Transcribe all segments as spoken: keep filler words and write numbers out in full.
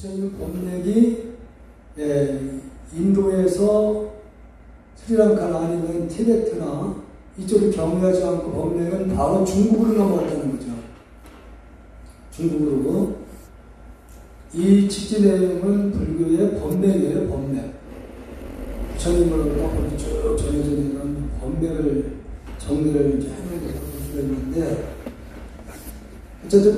부처님 법맥이 예, 인도에서 스리랑카나 아니면 티베트나 이쪽을 경유하지 않고 법맥은 바로 중국으로 넘어갔다는 거죠. 중국으로. 이 직지 내용은 불교의 법맥이에요. 법맥. 부처님으로부터 법이 쭉 전해져 있는 법맥을 정리를 이제 해놓은 볼 수가 있는데, 어쨌든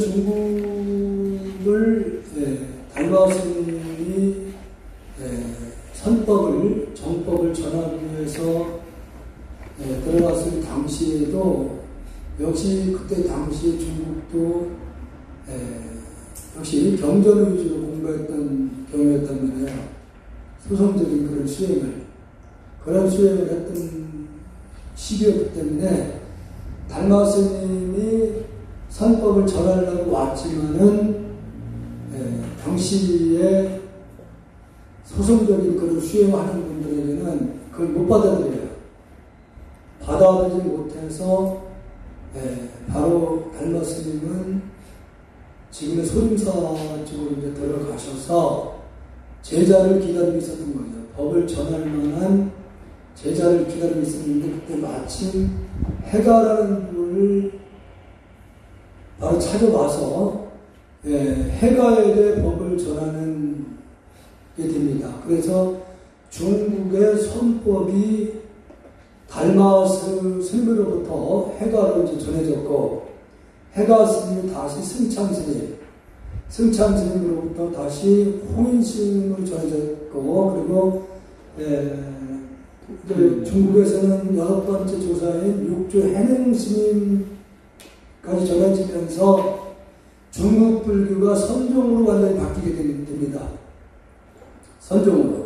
중국을 예, 달마 스님이 예, 선법을 정법을 전하기 위해서 예, 들어갔을 당시에도 역시 그때 당시에 중국도 예, 역시 경전 위주로 공부했던 경우였단 말이에요. 소성적인 그런 수행을 그런 수행을 했던 시기였기 때문에 달마 스님이 선법을 전하려고 왔지만은 예, 당시에 소성적인 그런 수행하는 분들에게는 그걸 못 받아들여요. 받아들이지 못해서 예, 바로 달마 스님은 지금의 소림사 쪽으로 이제 들어가셔서 제자를 기다리고 있었던 거죠. 법을 전할 만한 제자를 기다리고 있었는데 그때 마침 해가라는 분을 바로 찾아와서 예, 해가에게 법을 전하는 게 됩니다. 그래서 중국의 선법이 달마 스님으로부터 해가로 이제 전해졌고, 해가 스님이 다시 승찬 스님, 승찬 스님으로부터 다시 홍인 스님으로 전해졌고, 그리고 예, 이제 중국에서는 여섯 번째 조사인 육조 해능 스님까지 전해지면서 중국 불교가 선종으로 완전히 바뀌게 됩니다. 선종으로.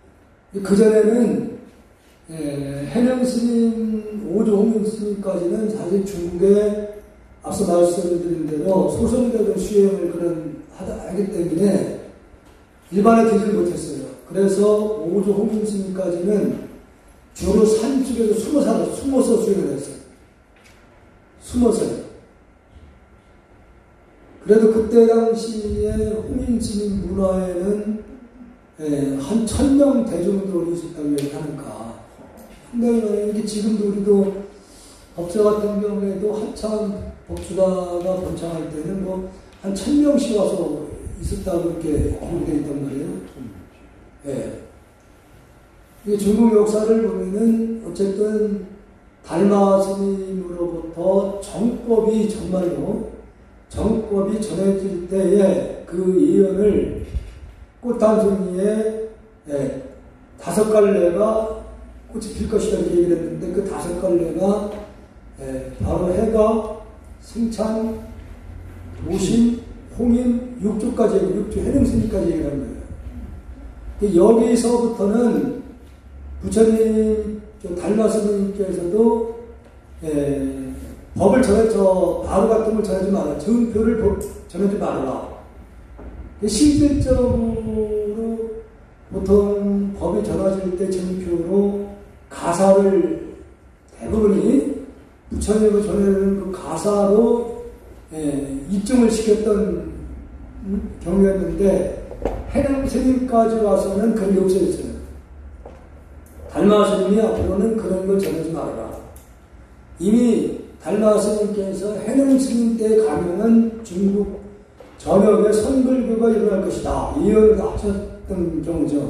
그전에는 예, 해능 스님, 오조 홍인 스님까지는 사실 중국에 앞서 말씀드린 대로 소성적인 수행을 그런 하다 하기 때문에 일반에 되지 못했어요. 그래서 오조 홍인 스님까지는 주로 산 쪽에서 숨어서, 숨어서 수행을 했어요. 숨어서요. 그래도 그때 당시에 홍인 스님 문화에는 예, 한 천 명 대중들이 있었다고 얘기하는가. 상당히 많아요. 이게 지금도 우리도 법사 같은 경우에도 한참 법주가가 번창할 때는 뭐 한 천 명씩 와서 있었다고 이렇게 기록되어 있단 말이에요. 예. 이 중국 역사를 보면은 어쨌든 달마 스님으로부터 정법이 정말로 정법이 전해질 때에 그 예언을 꽃 한 송이에 예, 다섯 갈래가 꽃이 필 것이라고 얘기를 했는데 그 다섯 갈래가 예, 바로 해가, 승찬, 도신, 홍인, 육조까지 얘기, 육조 해능스님까지 얘기를 한 거예요. 여기서부터는 부처님, 달마 스님께서도 예, 법을 전해, 저, 바로 같은 걸 전하지 마라. 증표를 전하지 말아라. 실질적으로 보통 법이 전해질 때 증표로 가사를 대부분이 부처님을 전해는 그 가사로 예, 입증을 시켰던 경우였는데 해능 스님까지 와서는 그런 게 없어졌어요. 달마 스님이 앞으로는 그런 걸 전하지 말아라. 이미 달마 스님께서 해능 스님 때 가면은 중국 전역에 선불교가 일어날 것이다. 예언을 하셨던 경우죠.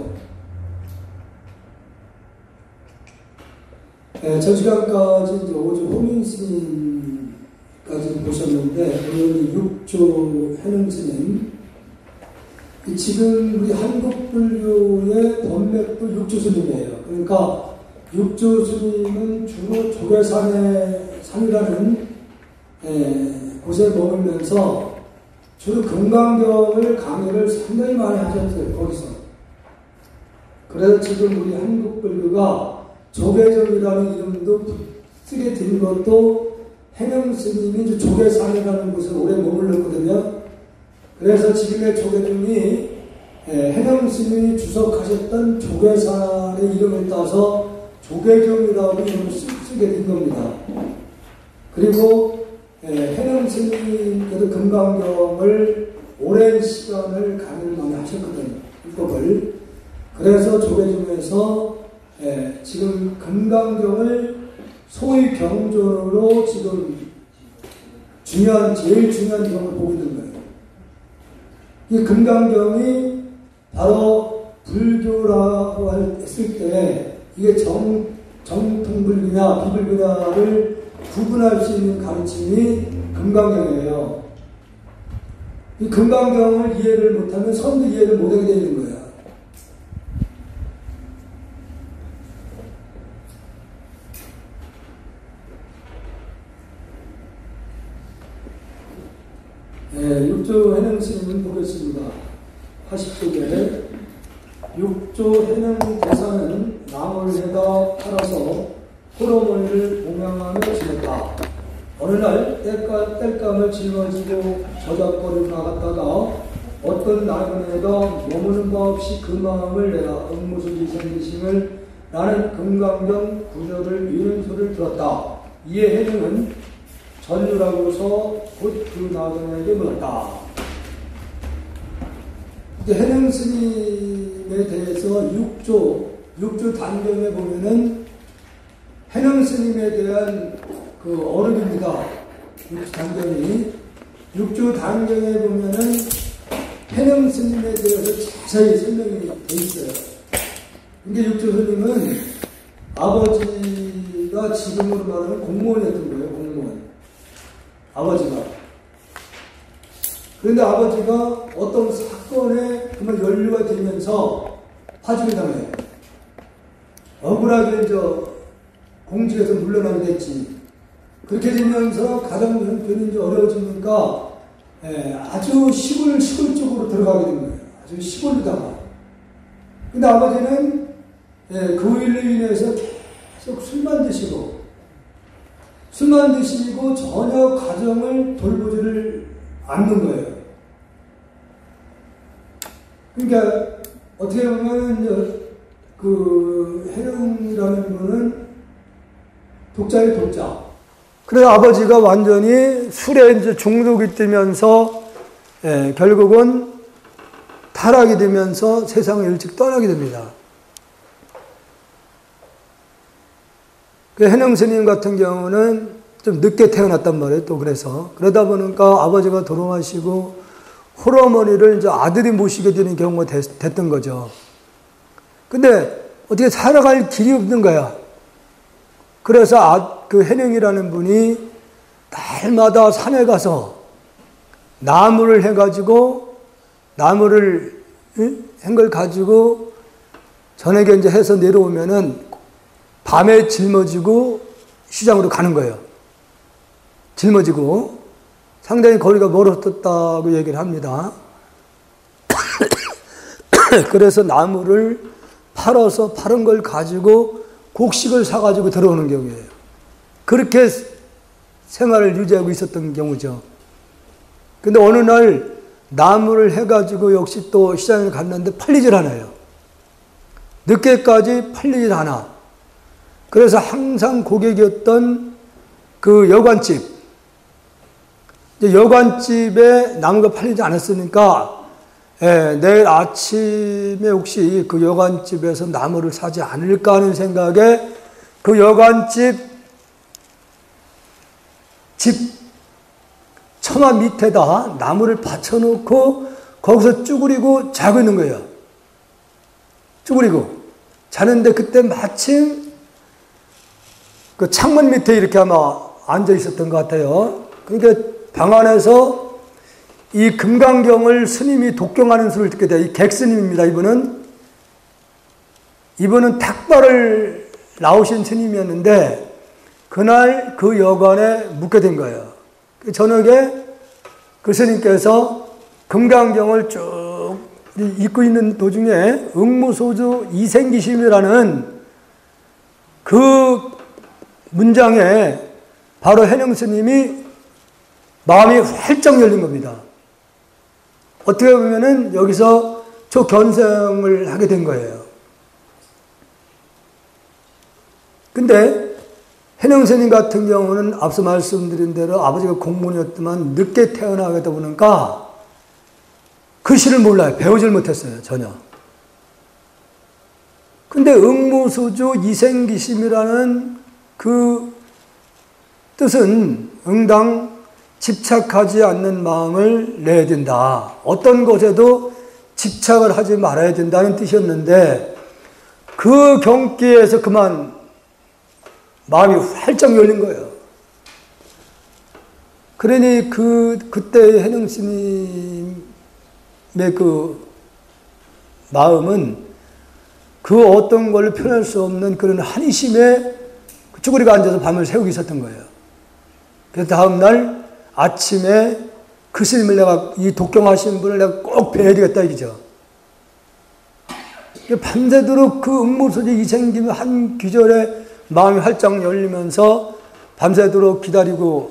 네, 저 시간까지 이제 오조 홍인 스님까지 보셨는데, 오늘 육조 해능 스님. 지금 우리 한국 불교의 법맥도 육조 스님이에요. 그러니까 육조 스님은 주로 조계산의 산이라는 에, 곳에 머물면서 주로 금강경을 강의를 상당히 많이 하셨어요. 거기서. 그래서 지금 우리 한국 불교가 조계정이라는 이름도 쓰게 된 것도 해능 스님이 조계산이라는 곳에 오래 머물렀거든요. 그래서 지금의 조계정이 해능 스님이 주석하셨던 조계산의 이름을 따서 조계정이라고 이름을 쓰게 된 겁니다. 그리고 해능 스님께도 금강경을 오랜 시간을 강의를 많이 하셨거든요. 율법을. 그래서 조계 중에서 예, 지금 금강경을 소위 경전으로 지금 중요한, 제일 중요한 경을 보고 있는 거예요. 이 금강경이 바로 불교라고 했을 때 이게 정, 정통불교냐 비불교냐를 구분할 수 있는 가르침이 금강경이에요. 이 금강경을 이해를 못하면 선도 이해를 못하게 되는 거예요. 네, 육조 해능스님을 보겠습니다. 팔십 쪽에 육조 해능 대사는 나무를 해다 팔아서 호러머니를 봉양하며 지냈다. 어느 날 땔감, 땔감을 짊어지고 저작거리로 나갔다가 어떤 나그네가 머무는 바 없이 그 마음을 내라 응무수지 생기심을 나는 금강경 구절을 위는 소리를 들었다. 이에 해능은 전유라고서 곧 그 나그네에게 물었다. 해능 스님에 대해서 육조, 육조 단경에 보면은 해능 스님에 대한 그 어록입니다. 육조 단경이. 육조 단경에 보면은 해능 스님에 대해서 자세히 설명이 돼 있어요. 근데 육조 스님은 아버지가 지금으로 말하면 공무원이었던 거예요, 공무원. 아버지가. 그런데 아버지가 어떤 사건에 그만 연루가 되면서 파직을 당해요. 억울하게 저 공직에서 물러나게 됐지. 그렇게 되면서 가정 형편이 이제 어려워지니까 예, 아주 시골, 시골 쪽으로 들어가게 된 거예요. 아주 시골로다가. 근데 아버지는 예, 그 일로 인해서 계속 술만 드시고 술만 드시고 전혀 가정을 돌보지를 않는 거예요. 그러니까 어떻게 보면 그 해능이라는 분은 독자의 독자. 그래서 아버지가 완전히 술에 이제 중독이 되면서 예, 결국은 타락이 되면서 세상을 일찍 떠나게 됩니다. 그 해능 스님 같은 경우는 좀 늦게 태어났단 말이에요. 또 그래서 그러다 보니까 아버지가 돌아가시고 홀어머니를 이제 아들이 모시게 되는 경우가 됐, 됐던 거죠. 근데 어떻게 살아갈 길이 없는 거야. 그래서 아, 그 해능이라는 분이 날마다 산에 가서 나무를 해가지고 나무를 한 걸 가지고 저녁에 이제 해서 내려오면은 밤에 짊어지고 시장으로 가는 거예요. 짊어지고 상당히 거리가 멀었다고 얘기를 합니다. 그래서 나무를 팔아서 파는 걸 가지고 곡식을 사가지고 들어오는 경우예요. 그렇게 생활을 유지하고 있었던 경우죠. 근데 어느 날 나무를 해가지고 역시 또 시장에 갔는데 팔리질 않아요. 늦게까지 팔리질 않아. 그래서 항상 고객이었던 그 여관집, 여관집에 나무가 팔리지 않았으니까 예, 내일 아침에 혹시 그 여관집에서 나무를 사지 않을까 하는 생각에 그 여관집 집 처마 밑에다 나무를 받쳐놓고 거기서 쭈그리고 자고 있는 거예요. 쭈그리고 자는데 그때 마침 그 창문 밑에 이렇게 아마 앉아 있었던 것 같아요. 그러니까 방 안에서 이 금강경을 스님이 독경하는 소리를 듣게 돼요. 이 객스님입니다. 이분은 이분은 탁발을 나오신 스님이었는데 그날 그 여관에 묵게 된 거예요. 그 저녁에 그 스님께서 금강경을 쭉 읽고 있는 도중에 응무소주 이생기심이라는 그 문장에 바로 해능 스님이 마음이 활짝 열린 겁니다. 어떻게 보면은 여기서 초견성을 하게 된 거예요. 근데 해능 스님 같은 경우는 앞서 말씀드린 대로 아버지가 공무원이었지만 늦게 태어나게 되다 보니까 글씨를 몰라요. 배우질 못했어요. 전혀. 근데 응무수주 이생기심이라는 그 뜻은 응당 집착하지 않는 마음을 내야 된다. 어떤 것에도 집착을 하지 말아야 된다는 뜻이었는데 그 경기에서 그만 마음이 활짝 열린 거예요. 그러니 그 그때 해능 스님의 그 마음은 그 어떤 걸 표현할 수 없는 그런 한심에 쭈그리가 앉아서 밤을 새우고 있었던 거예요. 그래서 다음날 아침에 그 스님을 내가, 이 독경하신 분을 내가 꼭 뵈야 되겠다 이거죠. 밤새도록 그 응무소지 이생김 한 귀절에 마음이 활짝 열리면서 밤새도록 기다리고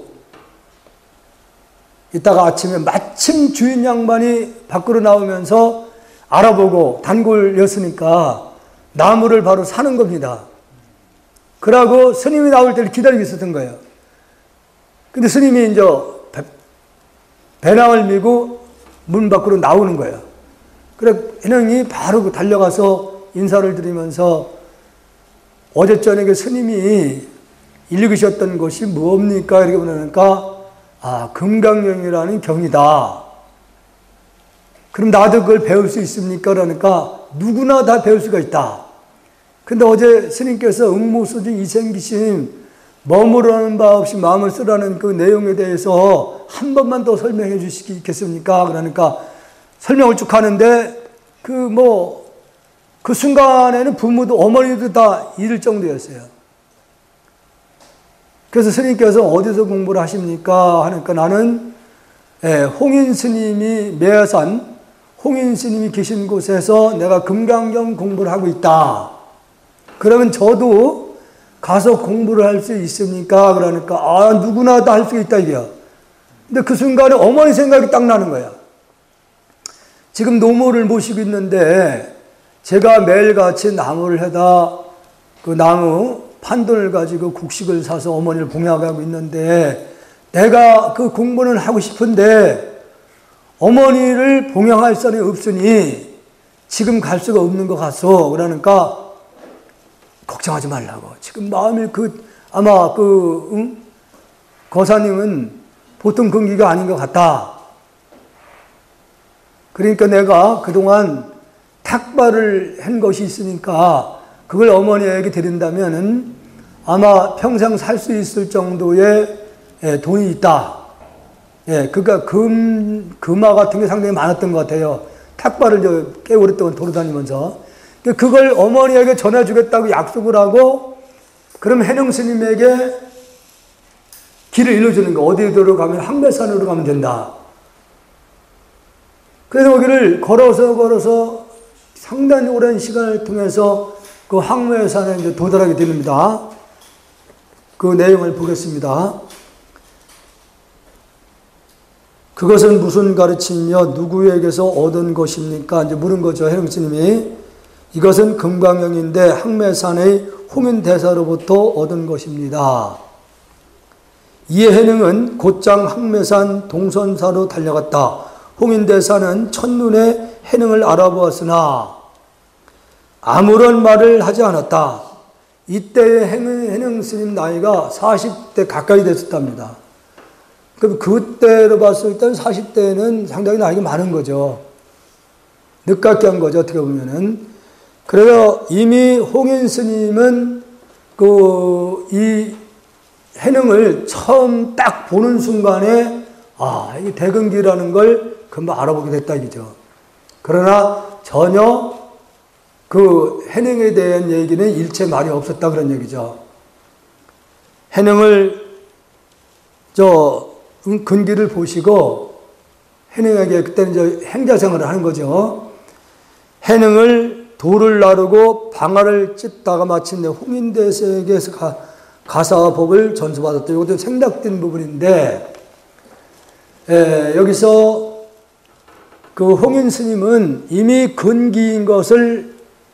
이따가 아침에 마침 주인 양반이 밖으로 나오면서 알아보고 단골 였으니까 나무를 바로 사는 겁니다. 그러고 스님이 나올 때를 기다리고 있었던 거예요. 근데 스님이 이제 배, 배낭을 메고 문 밖으로 나오는 거예요. 그래, 해능이 바로 달려가서 인사를 드리면서 어제 저녁에 스님이 읽으셨던 것이 뭡니까? 이렇게 보니까, 아, 금강경이라는 경이다. 그럼 나도 그걸 배울 수 있습니까? 그러니까 누구나 다 배울 수가 있다. 근데 어제 스님께서 응무수주 이생기심 머무르는 바 없이 마음을 쓰라는 그 내용에 대해서 한 번만 더 설명해 주시겠습니까? 그러니까 설명을 쭉 하는데 그 뭐 그 순간에는 부모도 어머니도 다 잃을 정도였어요. 그래서 스님께서 어디서 공부를 하십니까? 하니까 나는 예, 홍인 스님이 매화산 홍인 스님이 계신 곳에서 내가 금강경 공부를 하고 있다. 그러면 저도 가서 공부를 할 수 있습니까? 그러니까 아 누구나 다 할 수 있다 이게요. 근데 그 순간에 어머니 생각이 딱 나는 거야. 지금 노모를 모시고 있는데 제가 매일같이 나무를 해다 그 나무 판돈을 가지고 곡식을 사서 어머니를 봉양하고 있는데 내가 그 공부는 하고 싶은데 어머니를 봉양할 사람이 없으니 지금 갈 수가 없는 것 같소. 그러니까 걱정하지 말라고. 지금 마음이 그 아마 그 응? 거사님은 보통 근기가 아닌 것 같다. 그러니까 내가 그동안 탁발을 한 것이 있으니까 그걸 어머니에게 드린다면은 아마 평생 살 수 있을 정도의 예, 돈이 있다. 예, 그러니까 금, 금화 같은 게 상당히 많았던 것 같아요. 탁발을 저 꽤 오랫동안 돌아다니면서. 그걸 어머니에게 전해주겠다고 약속을 하고, 그럼 해능 스님에게 길을 일러주는 거. 어디로 가면 항매산으로 가면 된다. 그래서 거기를 걸어서 걸어서 상당히 오랜 시간을 통해서 그 항매산에 이제 도달하게 됩니다. 그 내용을 보겠습니다. 그것은 무슨 가르침이며 누구에게서 얻은 것입니까? 이제 물은 거죠. 해능 스님이. 이것은 금강경인데 항매산의 홍인대사로부터 얻은 것입니다. 이에 해능은 곧장 항매산 동선사로 달려갔다. 홍인대사는 첫눈에 해능을 알아보았으나 아무런 말을 하지 않았다. 이때의 해능 스님 나이가 사십 대 가까이 됐었답니다. 그럼 그때로 봤을 때는 사십 대는 상당히 나이가 많은 거죠. 늦깎이 한 거죠. 어떻게 보면은. 그래서 이미 홍인 스님은 그 이 해능을 처음 딱 보는 순간에 아, 이게 대근기라는 걸 금방 알아보게 됐다 이거죠. 그러나 전혀 그 해능에 대한 얘기는 일체 말이 없었다 그런 얘기죠. 해능을 저 근기를 보시고 해능에게 그때는 이제 행자생활을 하는 거죠. 해능을 돌을 나르고 방아를 찢다가 마침내 홍인대사에게서 가, 가사와 법을 전수받았다. 이것도 생략된 부분인데 에, 여기서 그 홍인 스님은 이미 근기인 것을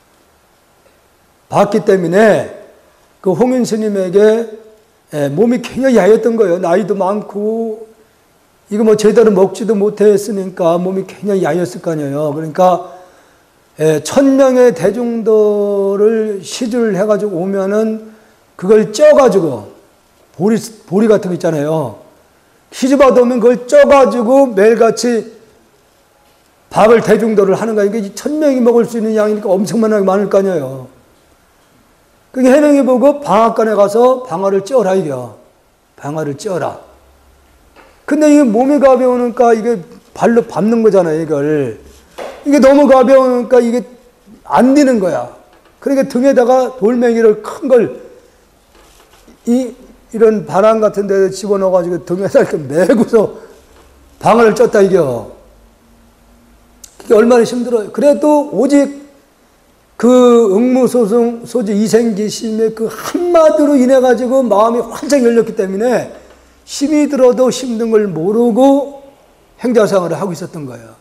봤기 때문에 그 홍인 스님에게 에, 몸이 굉장히 야였던 거예요. 나이도 많고 이거 뭐 제대로 먹지도 못했으니까 몸이 굉장히 야였을 거 아니에요. 그러니까 예, 천 명의 대중들을 시주를 해가지고 오면은 그걸 쪄가지고 보리, 보리 같은 거 있잖아요. 시주 받아오면 그걸 쪄가지고 매일같이 밥을 대중들을 하는 거야. 이게 천 명이 먹을 수 있는 양이니까 엄청나게 많을 거 아니에요. 그게 해명해 보고 방앗간에 가서 방아를 쪄라 이겨. 방아를 쪄라. 근데 이게 몸이 가벼우니까 이게 발로 밟는 거잖아요, 이걸. 이게 너무 가벼우니까 이게 안 되는 거야. 그러니까 등에다가 돌멩이를 큰 걸, 이, 이런 바람 같은 데 집어넣어가지고 등에다 이렇게 메고서 방아를 쪘다 이겨. 그게 얼마나 힘들어요. 그래도 오직 그 응무소승 소지 이생기심의 그 한마디로 인해가지고 마음이 활짝 열렸기 때문에 힘이 들어도 힘든 걸 모르고 행자생활을 하고 있었던 거예요.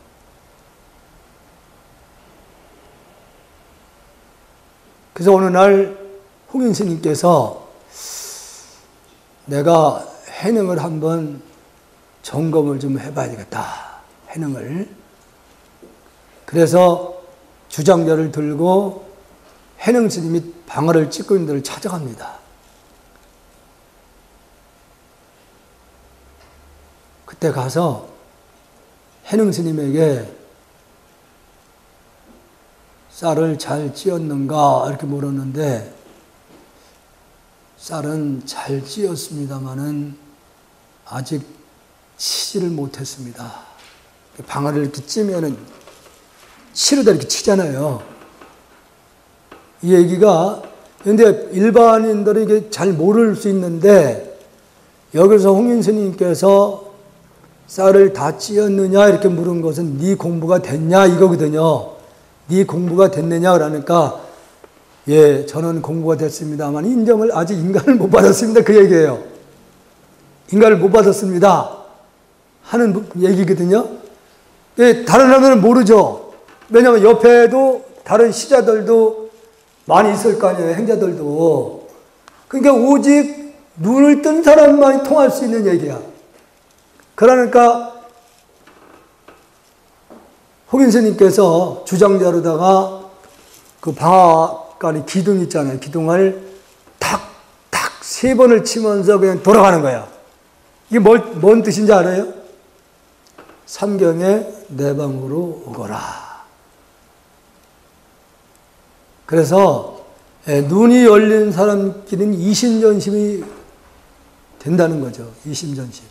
그래서 어느 날 홍인 스님께서 내가 해능을 한번 점검을 좀 해봐야 되겠다. 해능을. 그래서 주장자를 들고 해능 스님이 방아를 찍고 있는 데를 찾아갑니다. 그때 가서 해능 스님에게 쌀을 잘 찧었는가 이렇게 물었는데 쌀은 잘 찧었습니다마는 아직 치지를 못했습니다. 방아를 이렇게 찌면은 치르다 이렇게 치잖아요. 이 얘기가 근데 일반인들이 이게 잘 모를 수 있는데 여기서 홍인 스님께서 쌀을 다 찧었느냐 이렇게 물은 것은 네 공부가 됐냐 이거거든요. 네 공부가 됐느냐 그러니까 예 저는 공부가 됐습니다만 인정을 아직 인간을 못 받았습니다 그 얘기예요. 인간을 못 받았습니다 하는 얘기거든요. 예, 다른 사람들은 모르죠. 왜냐하면 옆에도 다른 시자들도 많이 있을 거 아니에요. 행자들도. 그러니까 오직 눈을 뜬 사람만이 통할 수 있는 얘기야. 그러니까 홍인 스님께서 주장자로다가 그 방앗간에 기둥 있잖아요. 기둥을 탁탁 세 번을 치면서 그냥 돌아가는 거야. 이게 뭘, 뭔 뜻인지 알아요? 삼경에 내 방으로 오거라. 그래서 예, 눈이 열린 사람끼리는 이심전심이 된다는 거죠. 이심전심.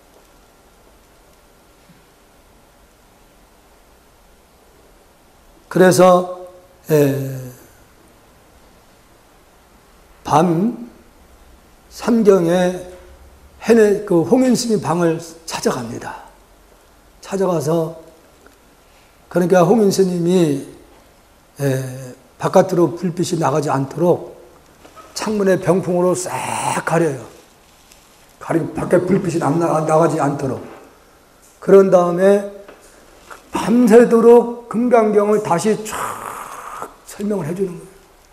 그래서 예, 밤 삼경에 해내 그 홍인 스님 방을 찾아갑니다. 찾아가서 그러니까 홍인 스님이 예, 바깥으로 불빛이 나가지 않도록 창문에 병풍으로 싹 가려요. 가리고 밖에 불빛이 나가지 않도록. 그런 다음에 밤새도록 금강경을 다시 쫙 설명을 해주는 거예요.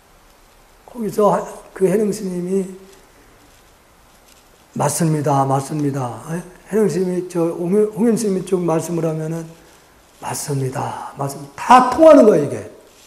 거기서 그 해능 스님이 맞습니다, 맞습니다. 해능 스님이 저 홍인 스님이 쪽 말씀을 하면은 맞습니다, 맞습니다. 다 통하는 거예요, 이게.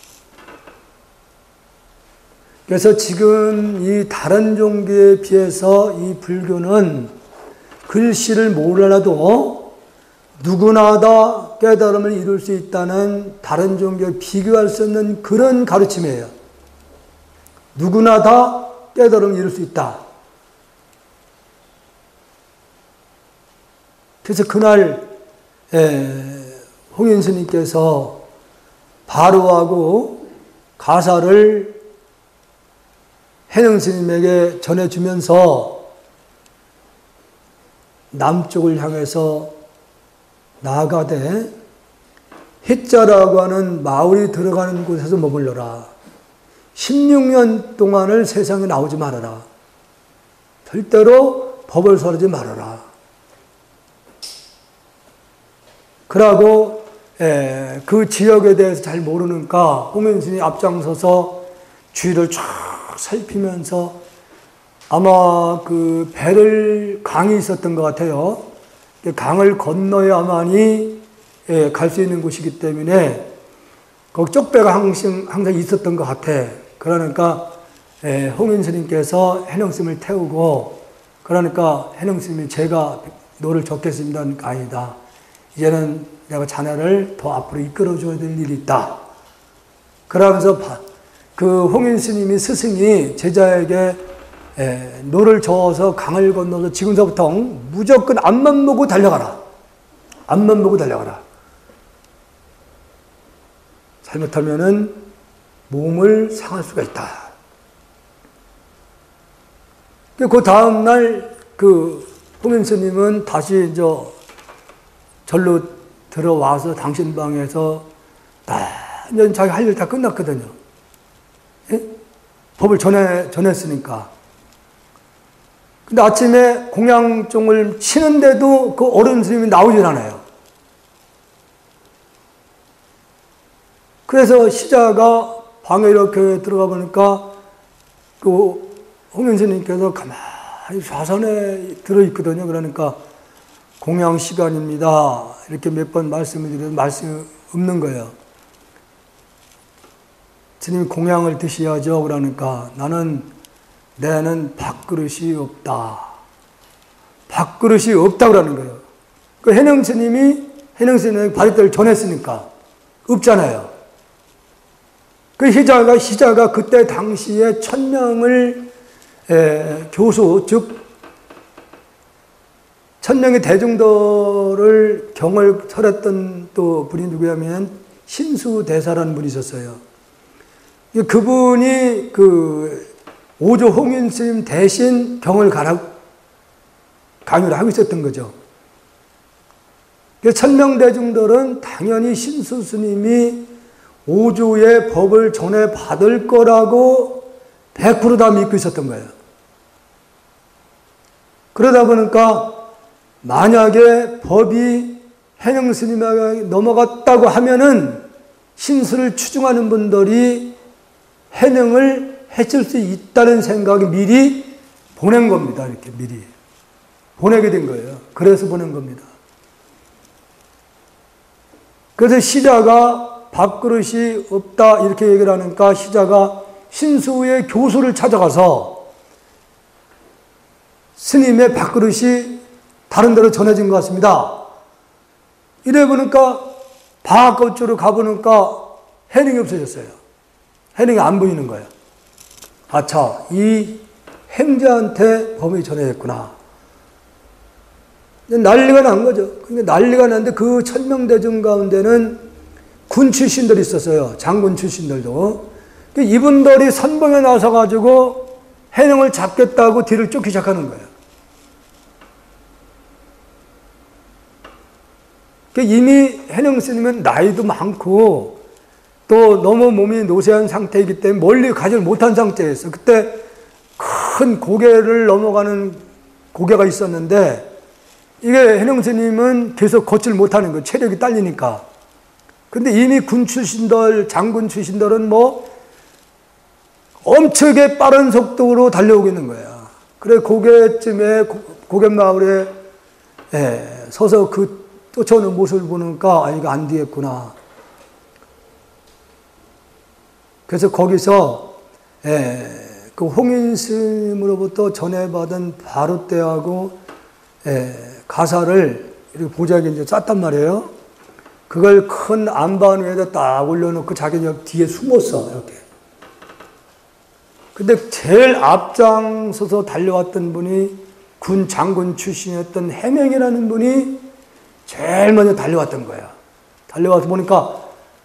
그래서 지금 이 다른 종교에 비해서 이 불교는 글씨를 몰라도 누구나 다 깨달음을 이룰 수 있다는 다른 종교에 비교할 수 없는 그런 가르침이에요. 누구나 다 깨달음을 이룰 수 있다. 그래서 그날 홍인 스님께서 바로하고 가사를 해능 스님에게 전해주면서 남쪽을 향해서 나아가되 해자라고 하는 마을이 들어가는 곳에서 머물러라. 십육 년 동안을 세상에 나오지 말아라. 절대로 법을 설하지 말아라. 그러고 에, 그 지역에 대해서 잘 모르니까 홍인 스님이 앞장서서 주위를 쫙 살피면서 아마 그 배를 강이 있었던 것 같아요. 강을 건너야만이 예, 갈 수 있는 곳이기 때문에 거기 쪽배가 항상, 항상 있었던 것 같아. 그러니까 예, 홍인 스님께서 해능 스님을 태우고, 그러니까 해능 스님이 제가 노를 젓겠습니다. 그러니까 아니다. 이제는 내가 자네를 더 앞으로 이끌어줘야 될 일이 있다. 그러면서 그 홍인 스님이 스승이 제자에게 예, 노를 저어서 강을 건너서 지금서부터 무조건 앞만 보고 달려가라. 앞만 보고 달려가라. 잘못하면은 몸을 상할 수가 있다. 그 다음날 그 홍인 스님은 다시 저 절로 들어와서 당신 방에서 다 이제 자기 할 일 다 끝났거든요. 예? 법을 전해, 전했으니까. 근데 아침에 공양종을 치는데도 그 어른 스님이 나오질 않아요. 그래서 시자가 방에 이렇게 들어가 보니까 그 홍인 스님께서 가만히 좌선에 들어있거든요. 그러니까 공양 시간입니다. 이렇게 몇 번 말씀을 드려도 말씀이 없는 거예요. 스님이 공양을 드셔야죠. 그러니까 나는 내는 밥그릇이 없다. 밥그릇이 없다 그러는 거예요. 그 해능 스님이 해능 스님이 바리떼를 전했으니까 없잖아요. 그 희자가 희자가 그때 당시에 천명을 에, 교수 즉 천명의 대중도를 경을 설했던 또 분이 누구냐면 신수대사라는 분이 있었어요. 그분이 그 오조 홍인 스님 대신 경을 가라 강요를 하고 있었던 거죠. 천명대중들은 당연히 신수 스님이 오조의 법을 전해 받을 거라고 백 퍼센트 다 믿고 있었던 거예요. 그러다 보니까 만약에 법이 해능 스님에게 넘어갔다고 하면은 신수를 추중하는 분들이 해능을 해칠 수 있다는 생각이 미리 보낸 겁니다. 이렇게 미리 보내게 된 거예요. 그래서 보낸 겁니다. 그래서 시자가 밥그릇이 없다 이렇게 얘기를 하니까 시자가 신수의 교수를 찾아가서 스님의 밥그릇이 다른 데로 전해진 것 같습니다. 이래 보니까 바깥쪽으로 가보니까 해능이 없어졌어요. 해능이 안 보이는 거예요. 아차, 이 행자한테 법이 전해졌구나. 난리가 난 거죠. 그러니까 난리가 났는데 그 천명대중 가운데는 군 출신들이 있었어요. 장군 출신들도. 이분들이 선봉에 나서가지고 해능을 잡겠다고 뒤를 쫓기 시작하는 거예요. 이미 해능 스님은 나이도 많고 또 너무 몸이 노쇠한 상태이기 때문에 멀리 가지를 못한 상태였어요. 그때 큰 고개를 넘어가는 고개가 있었는데 이게 해능 스님은 계속 걷질 못하는 거예요. 체력이 딸리니까. 근데 이미 군 출신들, 장군 출신들은 뭐 엄청나게 빠른 속도로 달려오고 있는 거야. 그래 고개쯤에 고갯마을에 예, 서서 그 쫓아오는 모습을 보니까 아 이거 안 되겠구나. 그래서 거기서 예, 그 홍인 스님으로부터 전해받은 바루떼하고 예, 가사를 이렇게 보자기에 이제 쌌단 말이에요. 그걸 큰 안반 위에다 딱 올려놓고 자기 뒤에 숨었어 이렇게. 근데 제일 앞장서서 달려왔던 분이 군 장군 출신이었던 해명이라는 분이 제일 먼저 달려왔던 거야. 달려와서 보니까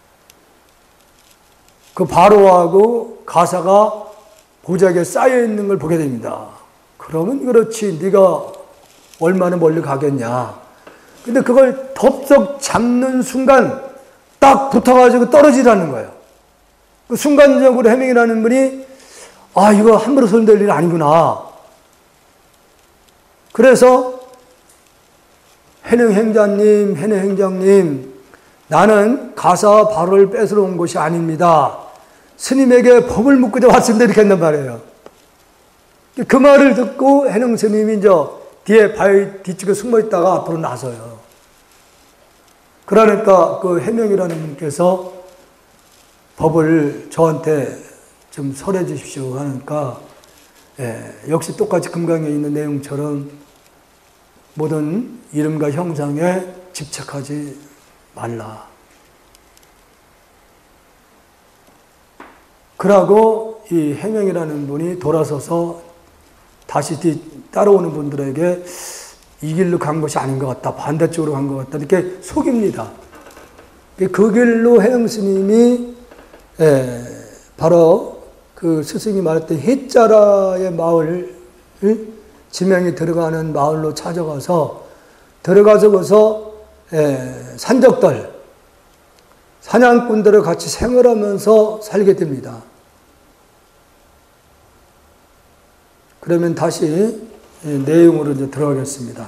그 바로하고 가사가 보자기에 쌓여 있는 걸 보게 됩니다. 그러면 그렇지, 네가 얼마나 멀리 가겠냐. 근데 그걸 덥석 잡는 순간 딱 붙어가지고 떨어지라는 거예요. 그 순간적으로 해명이라는 분이 아 이거 함부로 손댈 일 아니구나. 그래서 해능 행자님, 해능 행장님, 나는 가사 바로를 뺏으러 온 것이 아닙니다. 스님에게 법을 묻고자 왔습니다. 이렇게 한단 말이에요. 그 말을 듣고 해능 스님이 이제 뒤에 바위 뒤쪽에 숨어 있다가 앞으로 나서요. 그러니까 그 해명이라는 분께서 법을 저한테 좀 설해 주십시오 하니까 예, 역시 똑같이 금강에 있는 내용처럼 모든 이름과 형상에 집착하지 말라. 그러고 이 해명이라는 분이 돌아서서 다시 뒤 따라오는 분들에게 이 길로 간 것이 아닌 것 같다. 반대쪽으로 간 것 같다. 이렇게 속입니다. 그 길로 해영 스님이 예, 바로 그 스승이 말했던 해자라의 마을, 지명이 들어가는 마을로 찾아가서 들어가서 거기서 예, 산적들, 사냥꾼들을 같이 생활하면서 살게 됩니다. 그러면 다시 내용으로 이제 들어가겠습니다.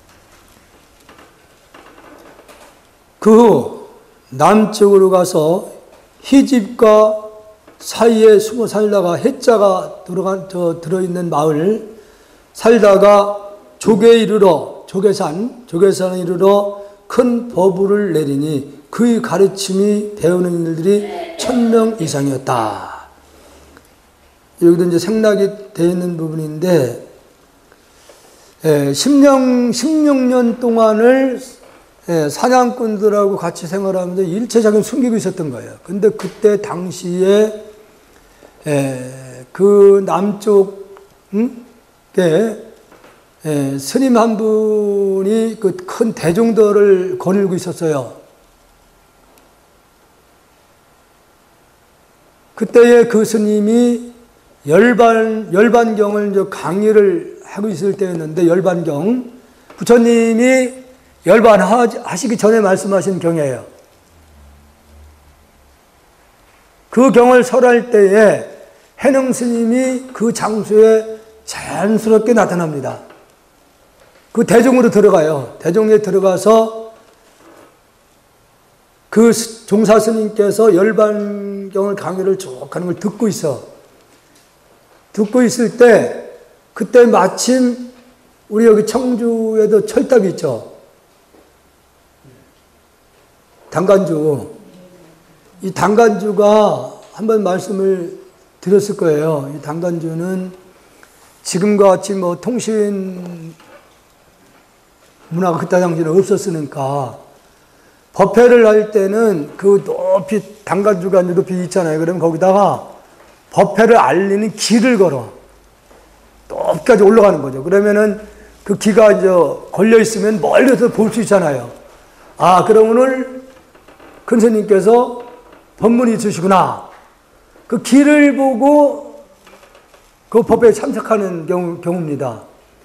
그 후 남쪽으로 가서 희집과 사이에 숨어 살다가 해자가 들어간, 저, 들어있는 마을 살다가 조계에 이르러, 조계산, 조계산에 이르러 큰 법을 내리니 그의 가르침이 배우는 일들이 천명 이상이었다. 여기도 이제 생략이 되어 있는 부분인데, 예, 십육, 십육 년 동안을 예, 사냥꾼들하고 같이 생활하면서 일체적인 숨기고 있었던 거예요. 근데 그때 당시에 예, 그 남쪽에 음? 예, 스님 한 분이 그 큰 대중들을 거닐고 있었어요. 그때에 그 스님이 열반, 열반경을 이제 강의를 하고 있을 때였는데, 열반경. 부처님이 열반하시기 전에 말씀하신 경이에요. 그 경을 설할 때에 해능 스님이 그 장소에 자연스럽게 나타납니다. 그 대중으로 들어가요. 대중에 들어가서 그 종사 스님께서 열반경을 강의를 쭉 하는 걸 듣고 있어. 듣고 있을 때, 그때 마침 우리 여기 청주에도 철탑이 있죠. 당간주. 이 당간주가 한번 말씀을 드렸을 거예요. 이 당간주는 지금과 같이 뭐 통신 문화가 그때 당시에는 없었으니까 법회를 할 때는 그 높이, 당간주가 높이 있잖아요. 그러면 거기다가 법회를 알리는 길을 걸어. 높이까지 올라가는 거죠. 그러면은 그 기가 이제 걸려있으면 멀리서 볼 수 있잖아요. 아, 그럼 오늘 큰 스님께서 법문이 있으시구나. 그 길을 보고 그 법회에 참석하는 경우, 경우입니다.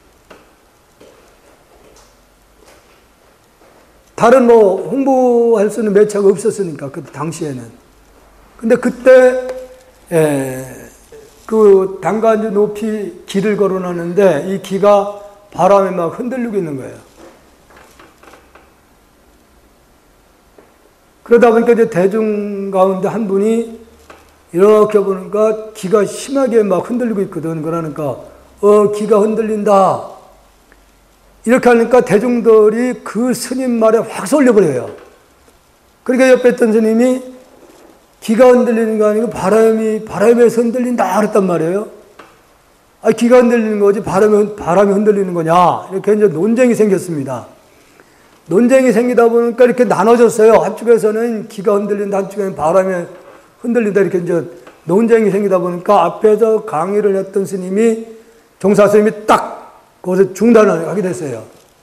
다른 뭐 홍보할 수 있는 매체가 없었으니까, 그 당시에는. 근데 그때, 예, 그 당간주 높이 길을 걸어놨는데 이 기가 바람에 막 흔들리고 있는 거예요. 그러다 보니까 이제 대중 가운데 한 분이 이렇게 보니까 기가 심하게 막 흔들리고 있거든. 그러니까, 어, 기가 흔들린다. 이렇게 하니까 대중들이 그 스님 말에 확 쏠려버려요. 그러니까 옆에 있던 스님이 기가 흔들리는 거 아니고 바람이, 바람에서 흔들린다 그랬단 말이에요. 아, 기가 흔들리는 거지 바람이, 바람이 흔들리는 거냐. 이렇게 이제 논쟁이 생겼습니다. 논쟁이 생기다 보니까 이렇게 나눠졌어요. 한쪽에서는 기가 흔들린다, 한쪽에는 바람에 흔들린다. 이렇게 이제 논쟁이 생기다 보니까 앞에서 강의를 했던 스님이, 종사 스님이 딱 거기서 중단을 하게 됐어요.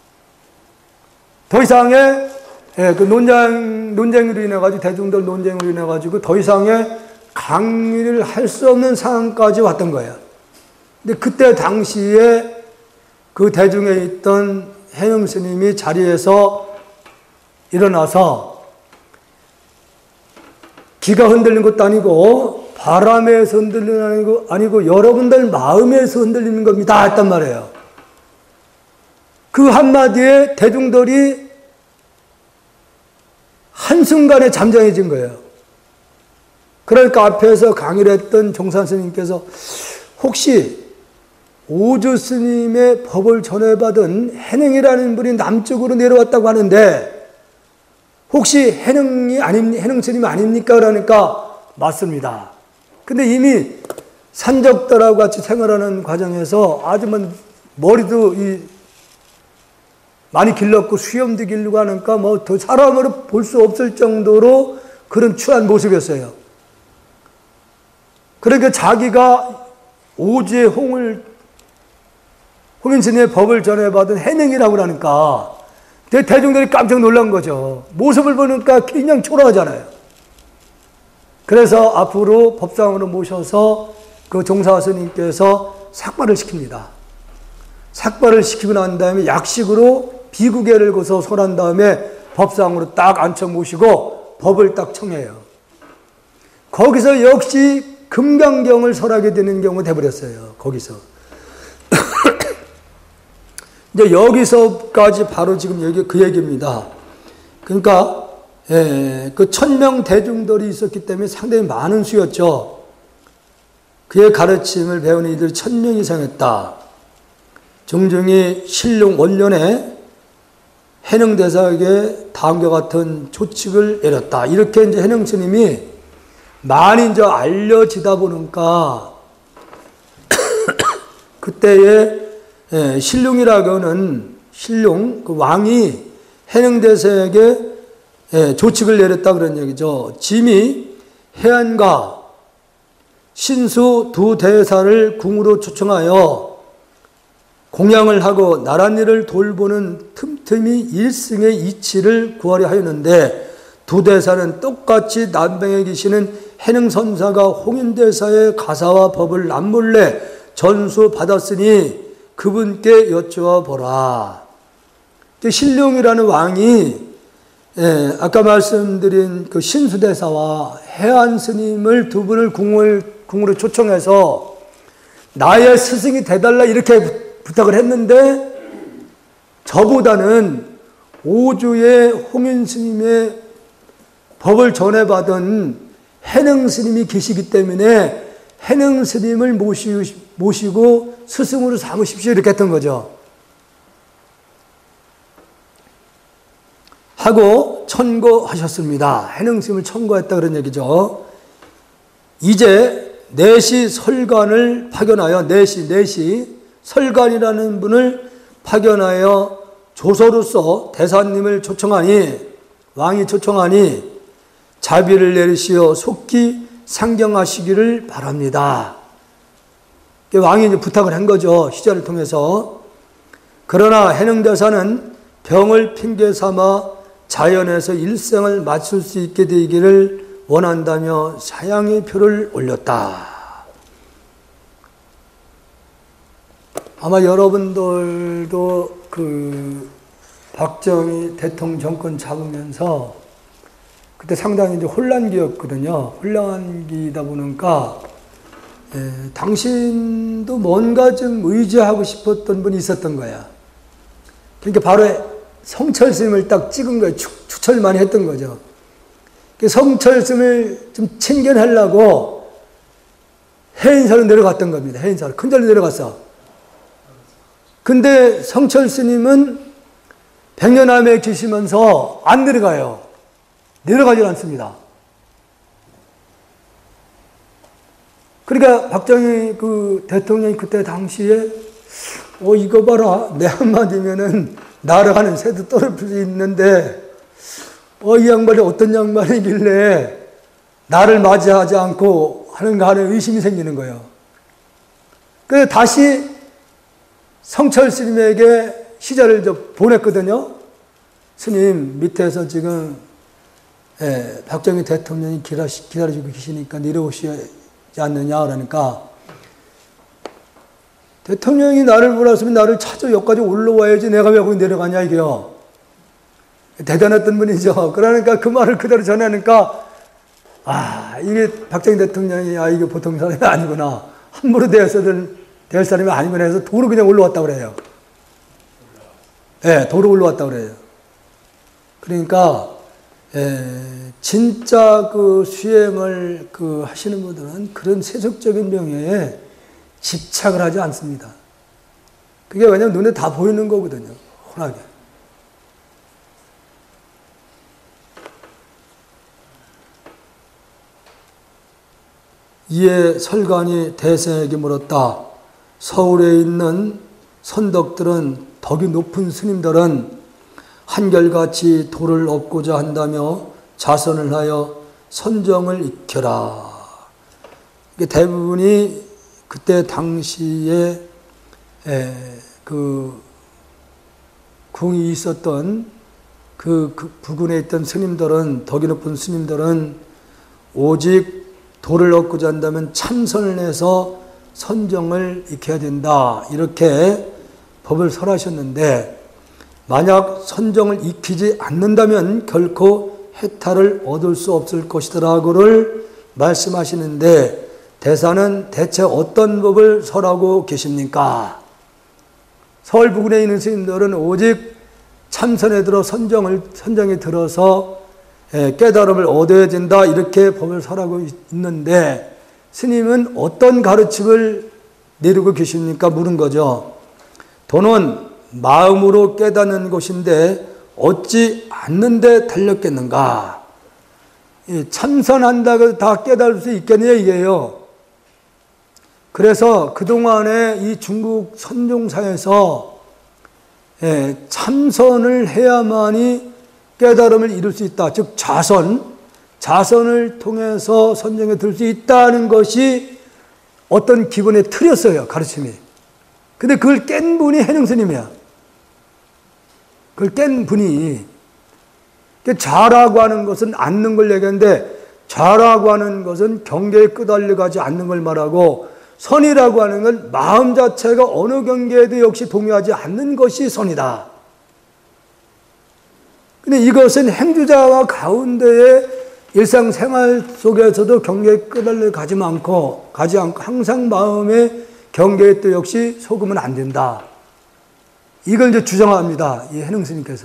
더 이상의, 예, 그 논쟁, 논쟁으로 인해가지고, 대중들 논쟁으로 인해가지고 더 이상의 강의를 할 수 없는 상황까지 왔던 거예요. 근데 그때 당시에 그 대중에 있던 해영 스님이 자리에서 일어나서 기가 흔들리는 것도 아니고 바람에서 흔들리는 거 아니고 여러분들 마음에서 흔들리는 겁니다 했단 말이에요. 그 한마디에 대중들이 한순간에 잠잠해진 거예요. 그러니까 앞에서 강의를 했던 종산 스님께서 혹시 오조 스님의 법을 전해받은 해능이라는 분이 남쪽으로 내려왔다고 하는데 혹시 해능이 아닙, 해능 스님 아닙니까? 그러니까 맞습니다. 근데 이미 산적들하고 같이 생활하는 과정에서 아주 머리도 이 많이 길렀고 수염도 길고 하니까 뭐 더 사람으로 볼 수 없을 정도로 그런 추한 모습이었어요. 그러니까 자기가 오주의 홍을 홍인스님의 법을 전해받은 해능이라고 그러니까 대중들이 깜짝 놀란 거죠. 모습을 보니까 그냥 초라하잖아요. 그래서 앞으로 법상으로 모셔서 그 종사 스님께서 삭발을 시킵니다. 삭발을 시키고 난 다음에 약식으로 비구계를 거서 설한 다음에 법상으로 딱 앉혀 모시고 법을 딱 청해요. 거기서 역시 금강경을 설하게 되는 경우가 돼버렸어요. 거기서. 이제 여기서까지 바로 지금 여기 그 얘기입니다. 그러니까, 예, 그 천명 대중들이 있었기 때문에 상당히 많은 수였죠. 그의 가르침을 배우는 이들이 천명 이상했다. 정중히 신룡 원년에 해능대사에게 다음과 같은 조칙을 내렸다. 이렇게 이제 해능 스님이 많이 이제 알려지다 보니까 그때의 예, 신룡이라고는 신룡 그 왕이 해능대사에게 예, 조칙을 내렸다 그런 얘기죠. 짐이 해안과 신수 두 대사를 궁으로 초청하여 공양을 하고 나랏일을 돌보는 틈틈이 일승의 이치를 구하려 하였는데 두 대사는 똑같이 남방에 계시는 해능선사가 홍인대사의 가사와 법을 남몰래 전수받았으니 그분께 여쭈어 보라. 신룡이라는 왕이 예, 아까 말씀드린 그 신수대사와 해안스님을 두 분을 궁을, 궁으로 초청해서 나의 스승이 돼달라 이렇게 부탁을 했는데 저보다는 오주의 홍인스님의 법을 전해받은 해능스님이 계시기 때문에 해능스님을 모시고 스승으로 삼으십시오 이렇게 했던 거죠. 하고 천거하셨습니다. 해능스님을 천거했다 그런 얘기죠. 이제 내시 설관을 파견하여 내시 내시 설관이라는 분을 파견하여 조서로서 대사님을 초청하니 왕이 초청하니 자비를 내리시어 속히 상경하시기를 바랍니다. 왕이 이제 부탁을 한 거죠. 시자를 통해서. 그러나 해능대사는 병을 핑계 삼아 자연에서 일생을 마칠 수 있게 되기를 원한다며 사양의 표를 올렸다. 아마 여러분들도 그 박정희 대통령 정권 잡으면서 그때 상당히 이제 혼란기였거든요. 혼란기다 보니까 예, 당신도 뭔가 좀 의지하고 싶었던 분이 있었던 거야. 그러니까 바로 성철 스님을 딱 찍은 거예요. 추천을 많이 했던 거죠. 성철 스님을 좀 챙겨내려고 해인사로 내려갔던 겁니다. 해인사로. 큰절로 내려갔어. 근데 성철 스님은 백년암에 계시면서 안 내려가요. 내려가질 않습니다. 그러니까 박정희 그 대통령이 그때 당시에 어 이거 봐라 내 한마디면은 날아가는 새도 떨어질 수 있는데 어 이 양반이 어떤 양반이길래 나를 맞이하지 않고 하는가 하는 의심이 생기는 거예요. 그래서 다시 성철 스님에게 시자를 보냈거든요. 스님 밑에서 지금 예, 박정희 대통령이 기다려주고 계시니까 내려오시지 않느냐 그러니까 대통령이 나를 몰았으면 나를 찾아 여기까지 올라와야지 내가 왜 거기 내려가냐 이게요. 대단했던 분이죠. 그러니까 그 말을 그대로 전하니까 아 이게 박정희 대통령이 아 이게 보통 사람이 아니구나. 함부로 대해서는 될 사람이 아니구나 해서 도로 그냥 올라왔다고 그래요. 예, 네, 도로 올라왔다고 그래요. 그러니까 예, 진짜 그 수행을 그 하시는 분들은 그런 세속적인 명예에 집착을 하지 않습니다. 그게 왜냐면 눈에 다 보이는 거거든요. 훤하게. 이에 설관이 대생에게 물었다. 서울에 있는 선덕들은, 덕이 높은 스님들은 한결같이 도를 얻고자 한다며 자선을 하여 선정을 익혀라. 대부분이 그때 당시에 에, 그 궁이 있었던 그, 그 부근에 있던 스님들은, 덕이 높은 스님들은 오직 도를 얻고자 한다면 참선을 해서 선정을 익혀야 된다. 이렇게 법을 설하셨는데, 만약 선정을 익히지 않는다면 결코 해탈을 얻을 수 없을 것이더라고를 말씀하시는데, 대사는 대체 어떤 법을 설하고 계십니까? 서울 부근에 있는 스님들은 오직 참선에 들어 선정을, 선정에 들어서 깨달음을 얻어야 된다. 이렇게 법을 설하고 있는데, 스님은 어떤 가르침을 내리고 계십니까? 물은 거죠. 도는 마음으로 깨닫는 것인데 얻지 않는데 달렸겠는가? 참선한다고 다 깨달을 수 있겠느냐 이게요. 그래서 그동안에 이 중국 선종사에서 참선을 해야만이 깨달음을 이룰 수 있다. 즉 자선, 자선을 통해서 선정에 들 수 있다는 것이 어떤 기본의 틀이었어요. 가르침이. 근데 그걸 깬 분이 해능스님이야. 그걸 깬 분이. 자라고 하는 것은 않는 걸 얘기하는데, 자라고 하는 것은 경계에 끄달려 가지 않는 걸 말하고, 선이라고 하는 건 마음 자체가 어느 경계에도 역시 동요하지 않는 것이 선이다. 근데 이것은 행주자와 가운데에 일상생활 속에서도 경계에 끄달려 가지 않고, 가지 않고 항상 마음의 경계에 또 역시 속으면 안 된다. 이걸 이제 주장합니다. 이 해능스님께서.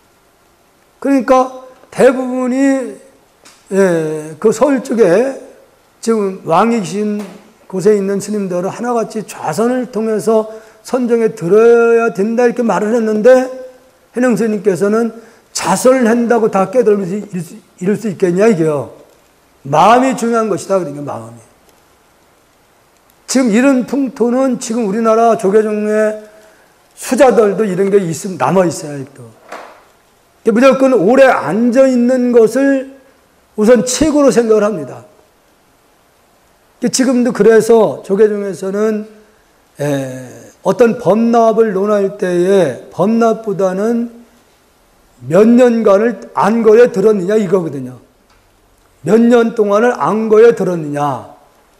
그러니까 대부분이, 예, 그 서울 쪽에 지금 왕이 계신 곳에 있는 스님들은 하나같이 좌선을 통해서 선정에 들어야 된다 이렇게 말을 했는데, 해능스님께서는 자선을 한다고 다 깨달으면서 이룰 수 있겠냐 이게요. 마음이 중요한 것이다. 그러니까 마음이. 지금 이런 풍토는 지금 우리나라 조계종의 수자들도 이런 게 있음, 남아있어요. 또. 무조건 오래 앉아있는 것을 우선 최고로 생각을 합니다. 지금도 그래서 조계종에서는 에, 어떤 법납을 논할 때에 법납보다는 몇 년간을 안거에 들었느냐 이거거든요. 몇 년 동안을 안거에 들었느냐.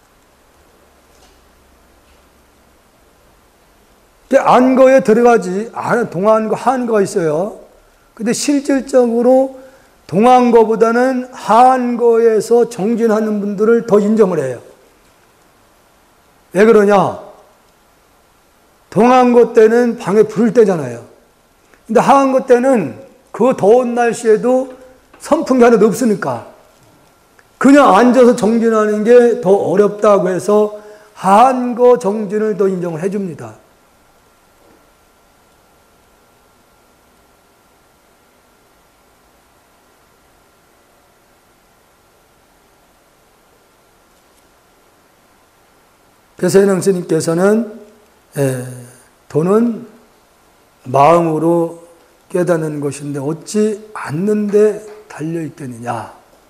안거에 들어가지, 동안거, 하안거가 있어요. 근데 실질적으로 동안거보다는 하안거에서 정진하는 분들을 더 인정을 해요. 왜 그러냐? 동안거 때는 방에 불을 떼잖아요. 근데 하안거 때는 그 더운 날씨에도 선풍기 하나도 없으니까 그냥 앉아서 정진하는 게 더 어렵다고 해서 하안거 정진을 더 인정을 해줍니다. 그래서 해능스님께서는 도는 마음으로 깨닫는 것인데 얻지 않는데 달려있겠느냐.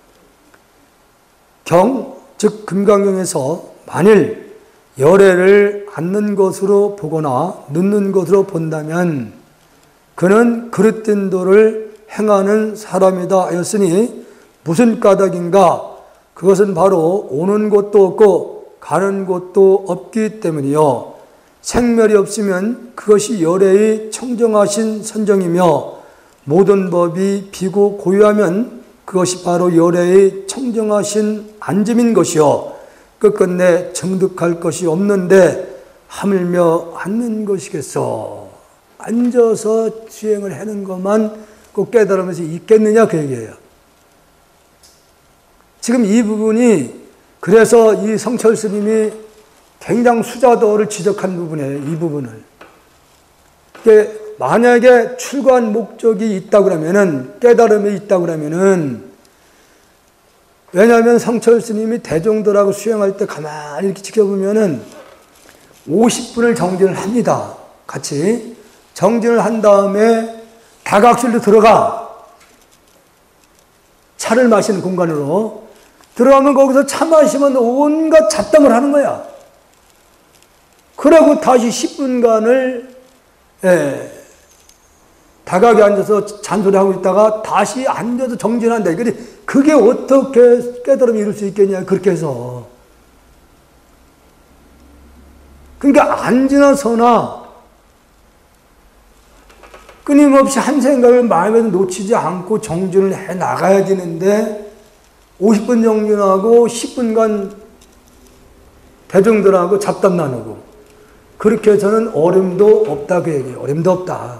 경, 즉 금강경에서 만일 열애를 않는 것으로 보거나 늦는 것으로 본다면 그는 그릇된 도를 행하는 사람이다 하였으니 무슨 까닭인가? 그것은 바로 오는 곳도 없고 가는 곳도 없기 때문이요. 생멸이 없으면 그것이 열애의 청정하신 선정이며 모든 법이 비고 고유하면 그것이 바로 열애의 청정하신 안짐인 것이요. 끝끝내 정득할 것이 없는데 하물며 앉는 것이겠소. 앉아서 수행을 하는 것만 꼭 깨달으면서 있겠느냐 그 얘기예요. 지금 이 부분이 그래서 이 성철 스님이 굉장히 수자도를 지적한 부분이에요. 이 부분을. 만약에 출가한 목적이 있다고 그러면은, 깨달음이 있다고 그러면은, 왜냐하면 성철 스님이 대종들하고 수행할 때 가만히 이렇게 지켜보면은 오십 분을 정진을 합니다. 같이. 정진을 한 다음에 다각실로 들어가. 차를 마시는 공간으로. 들어가면 거기서 차 마시면 온갖 잡담을 하는 거야. 그러고 다시 십 분간을, 예, 다각에 앉아서 잔소리하고 있다가 다시 앉아서 정진한다. 그게 어떻게 깨달음이 이룰 수 있겠냐, 그렇게 해서. 그러니까 앉으나 서나 끊임없이 한 생각을 마음에서 놓치지 않고 정진을 해 나가야 되는데, 오십 분 정진하고 십 분간 대중들하고 잡담 나누고, 그렇게 해서는 어림도 없다, 그 얘기예요. 어림도 없다.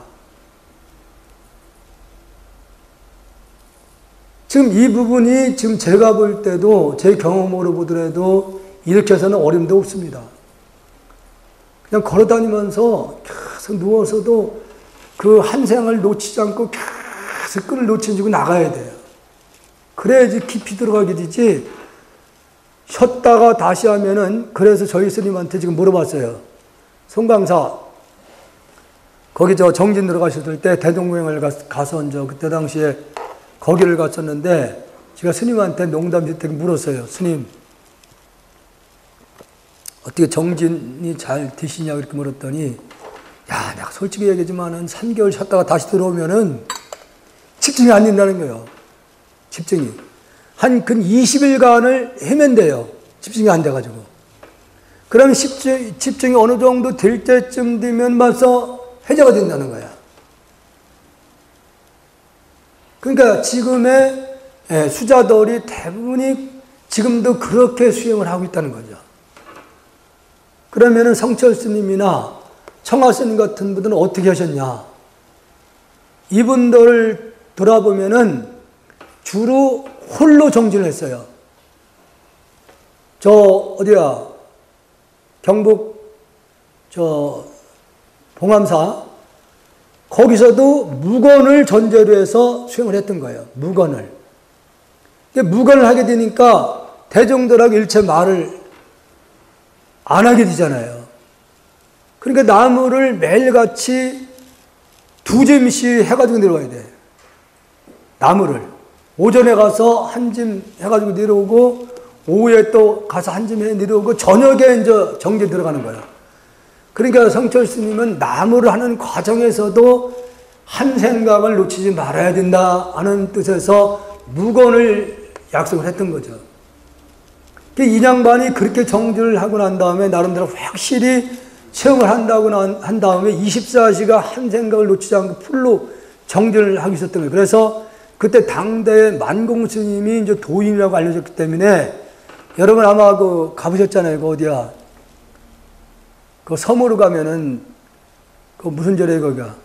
지금 이 부분이 지금 제가 볼 때도, 제 경험으로 보더라도 이렇게 해서는 어림도 없습니다. 그냥 걸어 다니면서 계속 누워서도 그 한 생을 놓치지 않고 계속 끈을 놓치지 않고 나가야 돼요. 그래야지 깊이 들어가게 되지. 쉬었다가 다시 하면은, 그래서 저희 스님한테 지금 물어봤어요. 송강사, 거기 저 정진 들어가셨을 때 대동모행을 가서 이제 그때 당시에 거기를 갔었는데, 제가 스님한테 농담 짓게 물었어요. 스님, 어떻게 정진이 잘 되시냐고 이렇게 물었더니, 야, 내가 솔직히 얘기하지만은 삼 개월 쉬었다가 다시 들어오면은 집중이 안 된다는 거예요. 집중이. 한 근 이십 일간을 헤맨대요. 집중이 안 돼가지고. 그러면 집중, 집중이 어느 정도 될 때쯤 되면 벌써 해제가 된다는 거야. 그러니까 지금의 수자들이 대부분이 지금도 그렇게 수행을 하고 있다는 거죠. 그러면은 성철 스님이나 청하 스님 같은 분들은 어떻게 하셨냐? 이분들을 돌아보면은 주로 홀로 정진을 했어요. 저 어디야? 경북 저 봉암사, 거기서도 무건을 전제로 해서 수행을 했던 거예요. 무건을. 무건을 하게 되니까 대종들하고 일체 말을 안 하게 되잖아요. 그러니까 나무를 매일같이 두 짐씩 해가지고 내려와야 돼. 나무를. 오전에 가서 한 짐 해가지고 내려오고, 오후에 또 가서 한 짐 해 내려오고, 저녁에 이제 정진 들어가는 거야. 그러니까 성철 스님은 나무를 하는 과정에서도 한 생각을 놓치지 말아야 된다 하는 뜻에서 무건을 약속을 했던 거죠. 이 양반이 그렇게 정진을 하고 난 다음에 나름대로 확실히 체험을 한다고 한 다음에 이십사 시간 한 생각을 놓치지 않고 풀로 정진을 하고 있었던 거예요. 그래서 그때 당대의 만공 스님이 이제 도인이라고 알려졌기 때문에, 여러분 아마 그 가보셨잖아요. 그 어디야? 그 섬으로 가면은 그 무슨 절에 거기가?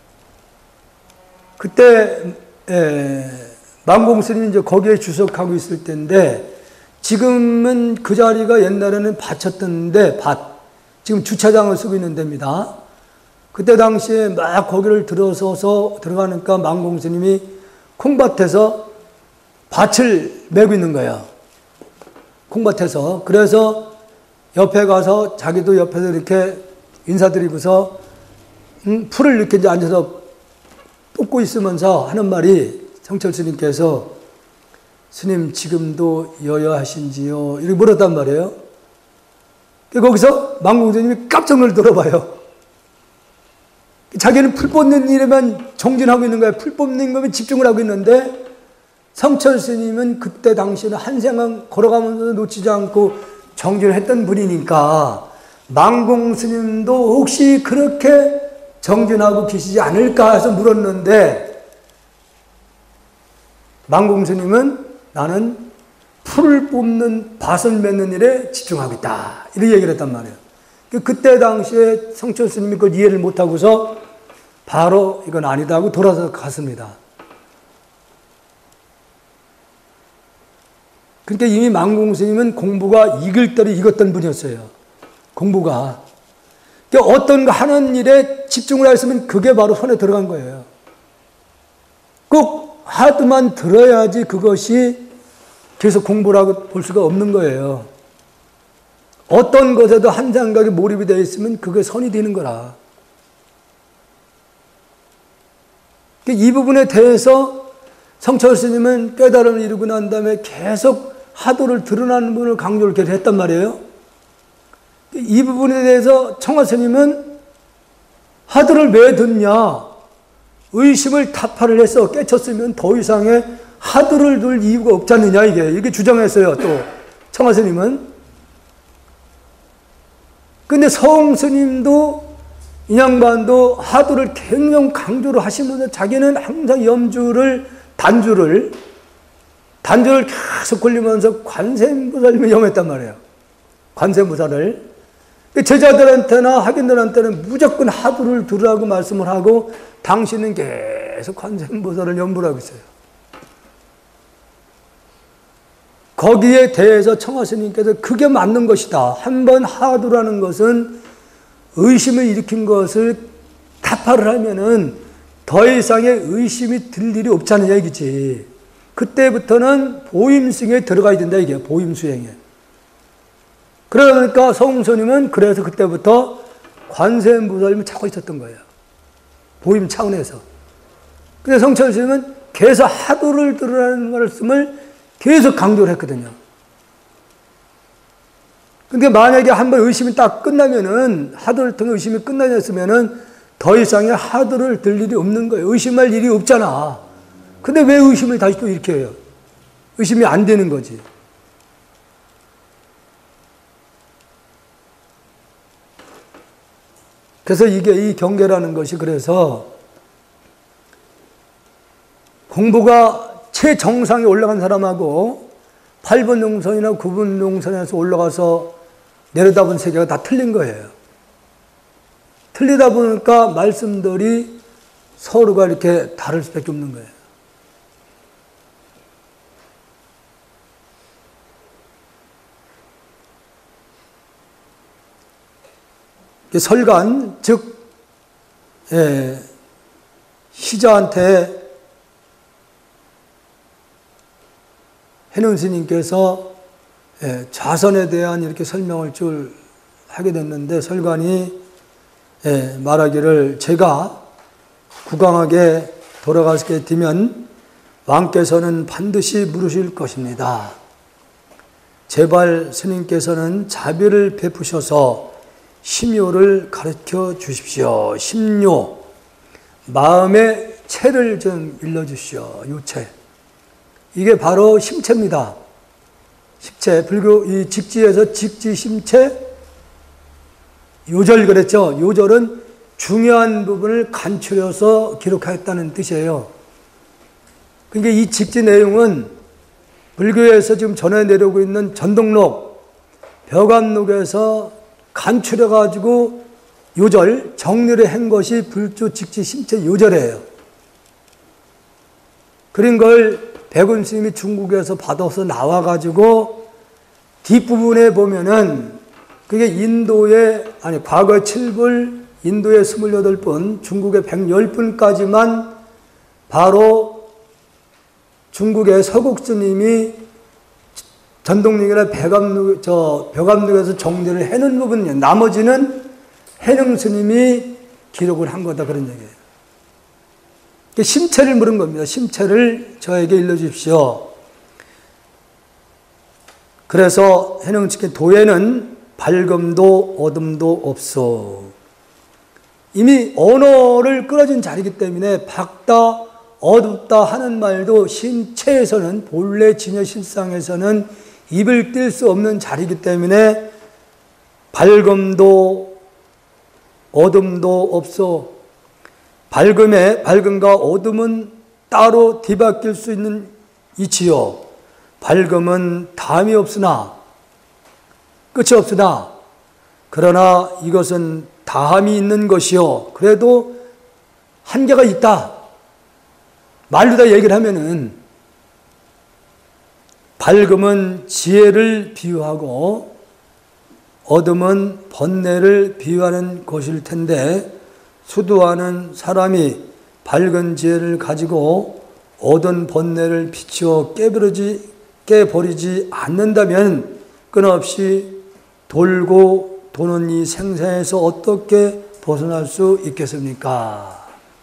그때 에, 만공 스님이 이제 거기에 주석하고 있을 때인데, 지금은 그 자리가 옛날에는 밭이었던데, 밭. 지금 주차장을 쓰고 있는 데입니다. 그때 당시에 막 거기를 들어서서 들어가니까 만공 스님이 콩밭에서 밭을 메고 있는 거예요. 콩밭에서. 그래서 옆에 가서 자기도 옆에서 이렇게 인사드리고서 음, 풀을 이렇게 이제 앉아서 뽑고 있으면서 하는 말이, 성철 스님께서 스님 지금도 여여하신지요? 이렇게 물었단 말이에요. 거기서 만공 스님이 깜짝 놀더라봐요. 자기는 풀 뽑는 일에만 정진하고 있는 거야. 풀 뽑는 것에 집중을 하고 있는데, 성철 스님은 그때 당시에는 한 생각 걸어가면서 놓치지 않고 정진을 했던 분이니까, 만공 스님도 혹시 그렇게 정진하고 계시지 않을까 해서 물었는데, 만공 스님은 나는 풀을 뽑는 밭을 맺는 일에 집중하고 있다, 이렇게 얘기를 했단 말이에요. 그때 당시에 성철 스님이 그걸 이해를 못하고서 바로 이건 아니다 하고 돌아서 갔습니다. 그러니까 이미 만공 스님은 공부가 익을 대로 익었던 분이었어요. 공부가. 어떤 거 하는 일에 집중을 했으면 그게 바로 손에 들어간 거예요. 꼭 하드만 들어야지 그것이 계속 공부라고 볼 수가 없는 거예요. 어떤 것에도 한 생각에 몰입이 되어 있으면 그게 선이 되는 거라. 이 부분에 대해서 성철 스님은 깨달음을 이루고 난 다음에 계속 하도를 드러나는 분을 강조를 계속 했단 말이에요. 이 부분에 대해서 청화 스님은 하도를 왜 듣냐? 의심을 타파를 해서 깨쳤으면 더 이상의 하도를 둘 이유가 없지 않느냐, 이게. 이게 주장했어요, 또. 청화 스님은. 근데 성 스님도 이 양반도 하도를 굉장히 강조를 하시면서 자기는 항상 염주를, 단주를, 단주를 계속 걸리면서 관세음보살님을 염했단 말이에요. 관세음보살을. 제자들한테나 학인들한테는 무조건 하도를 들으라고 말씀을 하고 당신은 계속 관세음보살을 염불하고 있어요. 거기에 대해서 청화 스님께서 그게 맞는 것이다. 한번 하도라는 것은 의심을 일으킨 것을 타파를 하면은 더 이상의 의심이 들 일이 없지 않느냐 이거지. 그때부터는 보임수행에 들어가야 된다 이게. 보임수행에. 그러니까 성스님은 그래서 그때부터 관세음보살님을 찾고 있었던 거예요. 보임 차원에서. 근데 성철 스님은 계속 하도를 들으라는 말씀을 계속 강조를 했거든요. 근데 만약에 한번 의심이 딱 끝나면은, 하도를 통해 의심이 끝나졌으면은 더 이상의 하도를 들 일이 없는 거예요. 의심할 일이 없잖아. 근데 왜 의심을 다시 또 이렇게 해요? 의심이 안 되는 거지. 그래서 이게 이 경계라는 것이 그래서 공부가 최정상에 올라간 사람하고 팔 번 용선이나 구 번 용선에서 올라가서 내려다본 세계가 다 틀린 거예요. 틀리다 보니까 말씀들이 서로가 이렇게 다를 수밖에 없는 거예요. 설관, 즉 예, 시자한테 해능 스님께서 예, 자선에 대한 이렇게 설명을 줄 하게 됐는데 설관이 예, 말하기를 제가 국왕에게 돌아가게 되면 왕께서는 반드시 물으실 것입니다. 제발 스님께서는 자비를 베푸셔서 심요를 가르쳐 주십시오. 심요, 마음의 체를 좀 일러주시오. 요체. 이게 바로 심체입니다. 심체, 불교 이 직지에서 직지, 심체, 요절 그랬죠. 요절은 중요한 부분을 간추려서 기록하였다는 뜻이에요. 그러니까 이 직지 내용은 불교에서 지금 전해 내려오고 있는 전동록, 벼감록에서 간추려가지고 요절, 정리를 한 것이 불조 직지 심체 요절이에요. 그런 걸 백운 스님이 중국에서 받아서 나와가지고 뒷부분에 보면은 그게 인도의, 아니, 과거 칠 불, 인도의 스물여덟 분, 중국의 백십 분까지만 바로 중국의 서국 스님이 전동록이나 배감록, 저, 벼감록에서 정리를 해놓은 부분이에요. 나머지는 해능 스님이 기록을 한 거다. 그런 얘기예요. 심체를 물은 겁니다. 심체를 저에게 일러주십시오. 그래서 해능 측의 도에는 밝음도 어둠도 없어. 이미 언어를 끊어진 자리이기 때문에 밝다, 어둡다 하는 말도 심체에서는, 본래 진여 실상에서는 입을 뗄 수 없는 자리이기 때문에 밝음도 어둠도 없어. 밝음에, 밝음과 어둠은 따로 뒤바뀔 수 있는 이치요. 밝음은 담이 없으나, 끝이 없으나, 그러나 이것은 다함이 있는 것이요. 그래도 한계가 있다. 말로 다 얘기를 하면은, 밝음은 지혜를 비유하고, 어둠은 번뇌를 비유하는 것일 텐데 수도하는 사람이 밝은 지혜를 가지고 어두운 번뇌를 비추어 깨버리지, 깨버리지 않는다면 끊임없이 돌고 도는 이 생사에서 어떻게 벗어날 수 있겠습니까?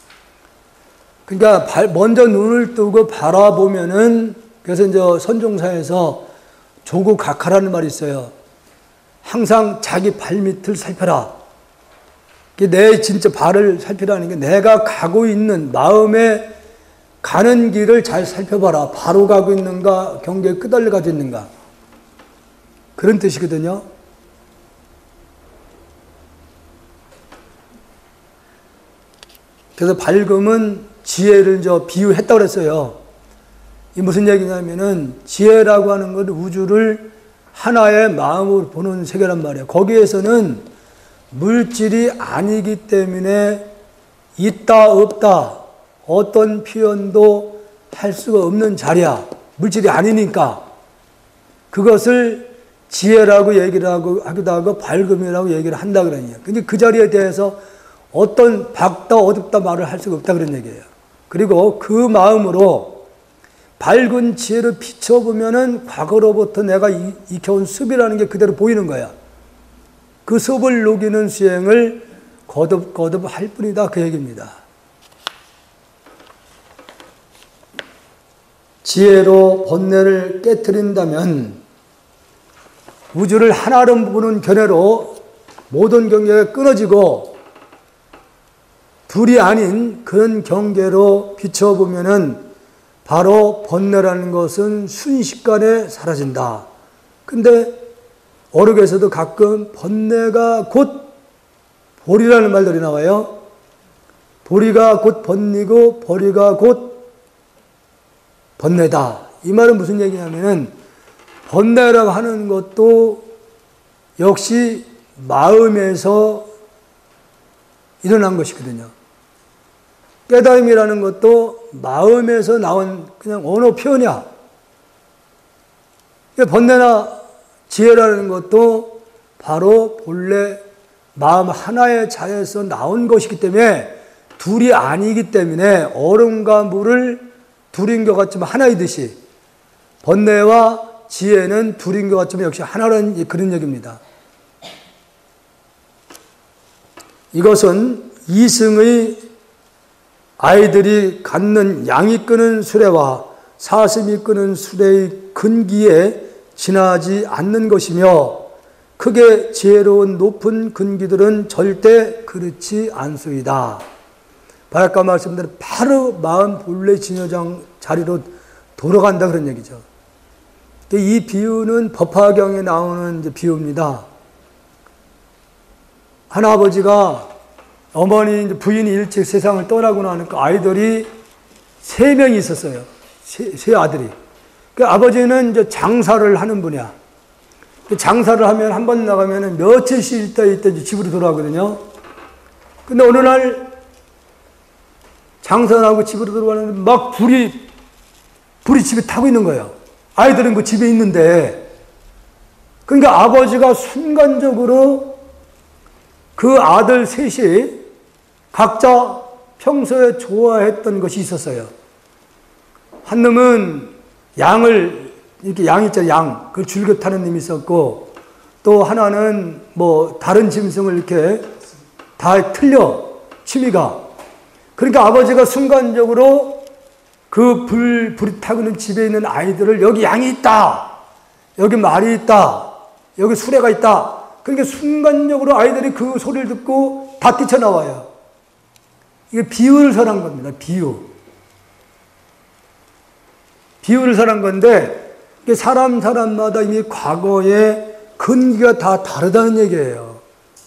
그러니까 먼저 눈을 뜨고 바라보면은, 그래서 이제 선종사에서 조국 각하라는 말이 있어요. 항상 자기 발밑을 살펴라. 내 진짜 발을 살피라는 게 내가 가고 있는 마음에 가는 길을 잘 살펴봐라. 바로 가고 있는가, 경계에 끄달려 가고 있는가. 그런 뜻이거든요. 그래서 밝음은 지혜를 저 비유했다고 그랬어요. 이 무슨 얘기냐면은 지혜라고 하는 건 우주를 하나의 마음으로 보는 세계란 말이에요. 거기에서는 물질이 아니기 때문에 있다 없다 어떤 표현도 할 수가 없는 자리야. 물질이 아니니까. 그것을 지혜라고 얘기를 하고, 하기도 하고 밝음이라고 얘기를 한다 그러냐. 근데 그 자리에 대해서 어떤 밝다 어둡다 말을 할 수가 없다 그런 얘기예요. 그리고 그 마음으로 밝은 지혜를 비춰보면은 과거로부터 내가 익혀온 습이라는 게 그대로 보이는 거야. 그 습을 녹이는 수행을 거듭거듭 할 뿐이다 그 얘기입니다. 지혜로 번뇌를 깨트린다면 우주를 하나로 보는 견해로 모든 경계가 끊어지고 둘이 아닌 그런 경계로 비춰보면은 바로 번뇌라는 것은 순식간에 사라진다. 근데 어록에서도 가끔 번뇌가 곧 보리라는 말들이 나와요. 보리가 곧 번뇌고 보리가 곧 번뇌다. 이 말은 무슨 얘기냐면은 번뇌라고 하는 것도 역시 마음에서 일어난 것이거든요. 깨달음이라는 것도 마음에서 나온 그냥 언어 표현이야. 번뇌나 지혜라는 것도 바로 본래 마음 하나의 자에서 나온 것이기 때문에 둘이 아니기 때문에 얼음과 물을 둘인 것 같지만 하나이듯이 번뇌와 지혜는 둘인 것 같지만 역시 하나라는 그런 얘기입니다. 이것은 이승의 아이들이 갖는 양이 끄는 수레와 사슴이 끄는 수레의 근기에 지나지 않는 것이며 크게 지혜로운 높은 근기들은 절대 그렇지 않소이다. 아까 말씀드린 바로 마음 본래 진여장 자리로 돌아간다 그런 얘기죠. 이 비유는 법화경에 나오는 이제 비유입니다. 할아버지가 어머니 부인이 일찍 세상을 떠나고 나니까 아이들이 세 명이 있었어요. 세, 세 아들이. 그 아버지는 이제 장사를 하는 분이야. 장사를 하면 한 번 나가면 며칠씩 있다 있다 이제 집으로 돌아가거든요. 근데 어느 날 장사를 하고 집으로 돌아가는데 막 불이 불이 집에 타고 있는 거예요. 아이들은 그 집에 있는데. 그러니까 아버지가 순간적으로 그 아들 셋이 각자 평소에 좋아했던 것이 있었어요. 한 놈은 양을, 이렇게 양 있잖아요, 양. 그걸 줄겨 타는 놈이 있었고, 또 하나는 뭐 다른 짐승을 이렇게 다 틀려, 취미가. 그러니까 아버지가 순간적으로 그 불, 불이 타고 있는 집에 있는 아이들을 여기 양이 있다, 여기 말이 있다, 여기 수레가 있다. 그러니까 순간적으로 아이들이 그 소리를 듣고 다 뛰쳐나와요. 이게 비유를 설한 겁니다. 비유. 비유를 설한 건데 사람 사람마다 이미 과거의 근기가 다 다르다는 얘기예요.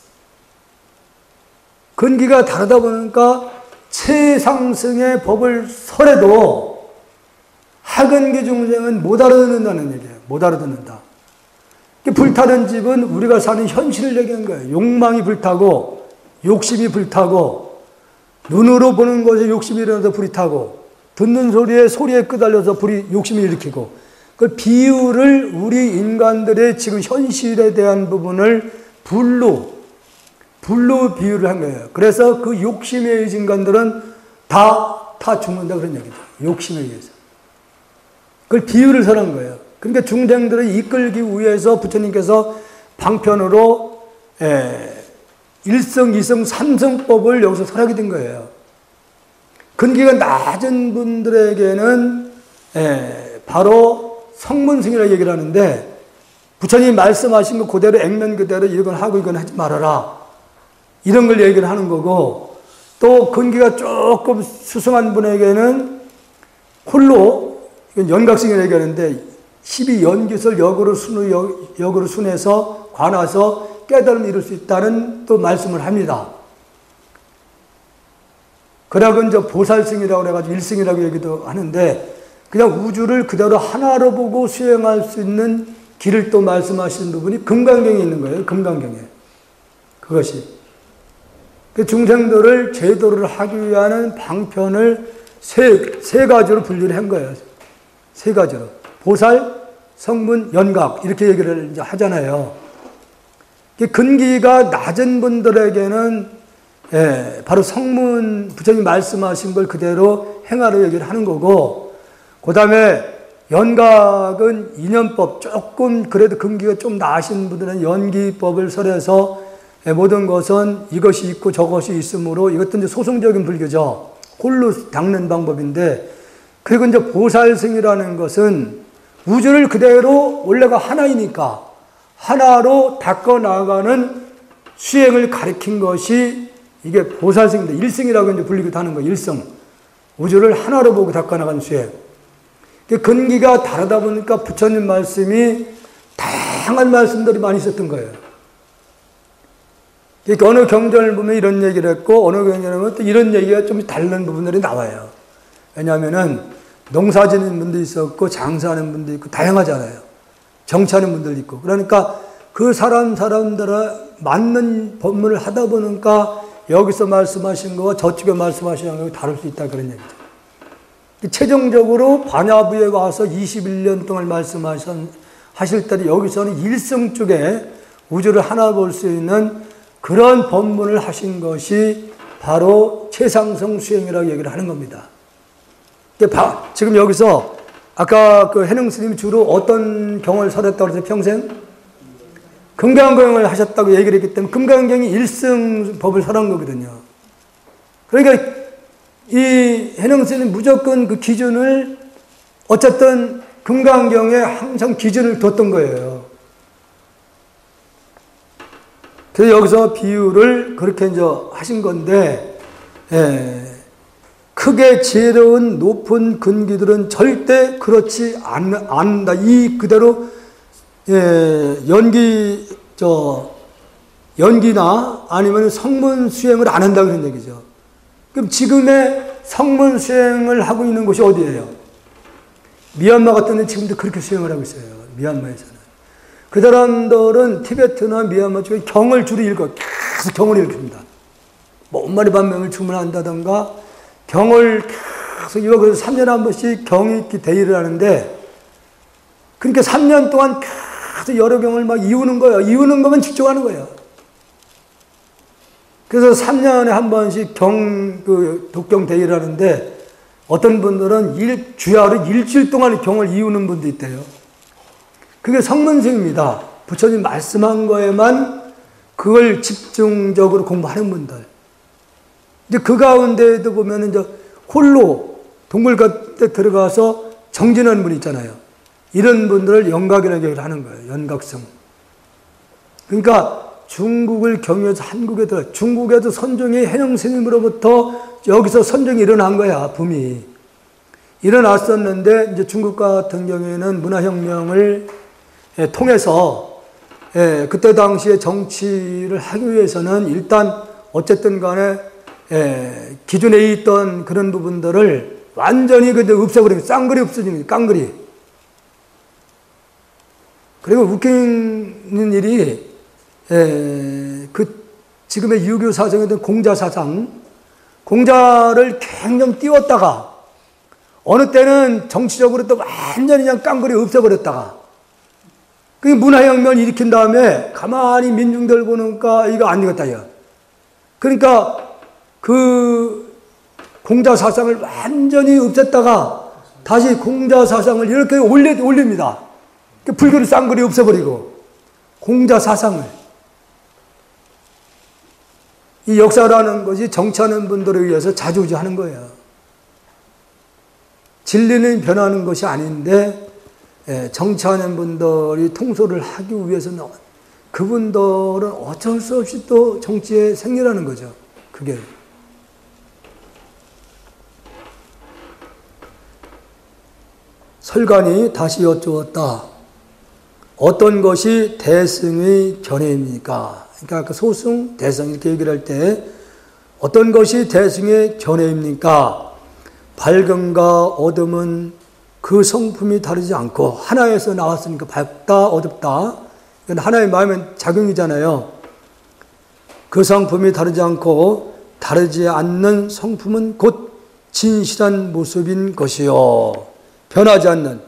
근기가 다르다 보니까 최상승의 법을 설해도 하근기 중생은 못 알아듣는다는 얘기예요. 못 알아듣는다. 불타는 집은 우리가 사는 현실을 얘기한 거예요. 욕망이 불타고 욕심이 불타고 눈으로 보는 것에 욕심이 일어나서 불이 타고 듣는 소리에 소리에 끄달려서 불이 욕심을 일으키고 그 비유를 우리 인간들의 지금 현실에 대한 부분을 불로, 불로 비유를 한 거예요. 그래서 그 욕심에 의해서 인간들은 다, 다 죽는다 그런 얘기죠. 욕심에 의해서. 그걸 비유를 설한 거예요. 그러니까 중생들을 이끌기 위해서 부처님께서 방편으로 에, 일성, 이성, 삼성법을 여기서 설하게 된 거예요. 근기가 낮은 분들에게는 에, 바로 성문승이라고 얘기를 하는데 부처님이 말씀하신 거 그대로 액면 그대로 이건 하고 이건 하지 말아라. 이런 걸 얘기를 하는 거고 또 근기가 조금 수승한 분에게는 홀로 이건 연각승이라고 얘기하는데 십이 연기설 역으로 순, 역, 역으로 순해서 관아서 깨달음을 이룰 수 있다는 또 말씀을 합니다. 그러고 이제 보살승이라고 해가지고 일승이라고 얘기도 하는데 그냥 우주를 그대로 하나로 보고 수행할 수 있는 길을 또 말씀하시는 부분이 금강경에 있는 거예요. 금강경에. 그것이. 그 중생들을 제도를 하기 위한 방편을 세, 세 가지로 분류를 한 거예요. 세 가지로. 보살, 성문, 연각 이렇게 얘기를 이제 하잖아요. 근기가 낮은 분들에게는 예, 바로 성문 부처님 말씀하신 걸 그대로 행하려 얘기를 하는 거고 그 다음에 연각은 인연법 조금 그래도 근기가 좀 나으신 분들은 연기법을 설해서 예, 모든 것은 이것이 있고 저것이 있으므로 이것도 이제 소승적인 불교죠. 홀로 닦는 방법인데 그리고 이제 보살승이라는 것은 우주를 그대로 원래가 하나이니까 하나로 닦아 나가는 수행을 가리킨 것이 이게 보살승입니다. 일승이라고 이제 불리기도 하는 거예요. 일승. 우주를 하나로 보고 닦아 나가는 수행. 근기가 다르다 보니까 부처님 말씀이 다양한 말씀들이 많이 있었던 거예요. 어느 경전을 보면 이런 얘기를 했고 어느 경전을 보면 또 이런 얘기가 좀 다른 부분들이 나와요. 왜냐하면은 농사 짓는 분도 있었고 장사하는 분도 있고 다양하잖아요. 정치하는 분도 있고. 그러니까 그 사람 사람들에 맞는 법문을 하다 보니까 여기서 말씀하신 거와 저쪽에 말씀하신 거가 다를 수 있다 그런 얘기죠. 최종적으로 반야부에 와서 이십일 년 동안 말씀하실 때 여기서는 일성 쪽에 우주를 하나 볼 수 있는 그런 법문을 하신 것이 바로 최상성 수행이라고 얘기를 하는 겁니다. 지금 여기서 아까 그 해능 스님이 주로 어떤 경을 설했다고 그랬어요? 평생? 금강경을 하셨다고 얘기를 했기 때문에 금강경이 일승법을 설한 거거든요. 그러니까 이 해능 스님이 무조건 그 기준을 어쨌든 금강경에 항상 기준을 뒀던 거예요. 그래서 여기서 비유를 그렇게 이제 하신 건데, 예, 크게 지혜로운 높은 근기들은 절대 그렇지 않, 않는다. 이 그대로, 예, 연기, 저, 연기나 아니면 성문 수행을 안 한다 그런 얘기죠. 그럼 지금의 성문 수행을 하고 있는 곳이 어디예요? 미얀마 같은 데는 지금도 그렇게 수행을 하고 있어요. 미얀마에서는. 그 사람들은 티베트나 미얀마 쪽에 경을 주로 읽어. 계속 경을 읽습니다. 뭐, 온마리 반명을 주문한다던가, 경을 계속 읽어. 그래서 삼 년에 한 번씩 경읽기 대의를 하는데, 그러니까 삼 년 동안 계속 여러 경을 막 이우는 거예요. 이우는 거면 집중하는 거예요. 그래서 삼 년에 한 번씩 경, 그, 독경 대의를 하는데, 어떤 분들은 일, 주야로 일주일 동안 경을 이우는 분도 있대요. 그게 성문승입니다. 부처님 말씀한 거에만 그걸 집중적으로 공부하는 분들. 이제 그 가운데에도 보면 이제 홀로 동굴 같은 들어가서 정진하는 분 있잖아요. 이런 분들을 연각이라고 얘기를 하는 거예요. 연각성. 그러니까 중국을 경유해서 한국에 들어, 중국에도 선종이 해능 스님으로부터 여기서 선종이 일어난 거야, 붐이. 일어났었는데, 이제 중국 같은 경우에는 문화혁명을 예, 통해서, 예, 그때 당시에 정치를 하기 위해서는 일단, 어쨌든 간에, 예, 기존에 있던 그런 부분들을 완전히 그때 없애버리고, 쌍그리 없어지는 거예요, 깡그리. 그리고 웃기는 일이, 예, 그, 지금의 유교 사상에 대한 공자 사상, 공자를 굉장히 띄웠다가, 어느 때는 정치적으로 또 완전히 그냥 깡그리 없애버렸다가, 그 문화혁명을 일으킨 다음에 가만히 민중들 보니까 이거 안 되겠다, 이거. 그러니까 그 공자 사상을 완전히 없앴다가 다시 공자 사상을 이렇게 올려, 올립니다. 불교를 쌍그리 없애버리고 공자 사상을. 이 역사라는 것이 정치하는 분들에 의해서 자주우지하는 거예요. 진리는 변하는 것이 아닌데 정치하는 분들이 통솔을 하기 위해서는 그분들은 어쩔 수 없이 또 정치에 생리라는 거죠. 그게. 설관이 다시 여쭈었다. 어떤 것이 대승의 견해입니까? 그러니까 아까 소승, 대승 이렇게 얘기를 할 때 어떤 것이 대승의 견해입니까? 밝음과 어둠은 그 성품이 다르지 않고 하나에서 나왔으니까 밝다, 어둡다. 이건 하나의 마음의 작용이잖아요. 그 성품이 다르지 않고 다르지 않는 성품은 곧 진실한 모습인 것이요. 변하지 않는.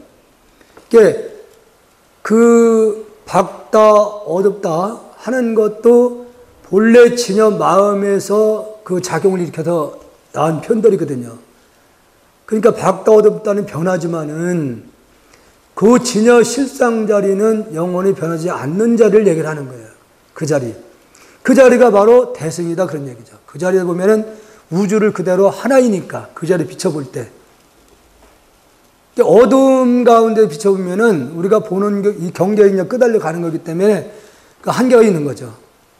그 밝다, 어둡다 하는 것도 본래 진여 마음에서 그 작용을 일으켜서 나온 편들이거든요. 그러니까 밝다, 어둡다는 변하지만은 그 진여 실상 자리는 영원히 변하지 않는 자리를 얘기를 하는 거예요. 그 자리. 그 자리가 바로 대승이다 그런 얘기죠. 그 자리에 보면은 우주를 그대로 하나이니까 그 자리에 비춰볼 때. 어둠 가운데 비춰보면은 우리가 보는 이 경계에 끄달려 가는 거기 때문에 한계가 있는 거죠.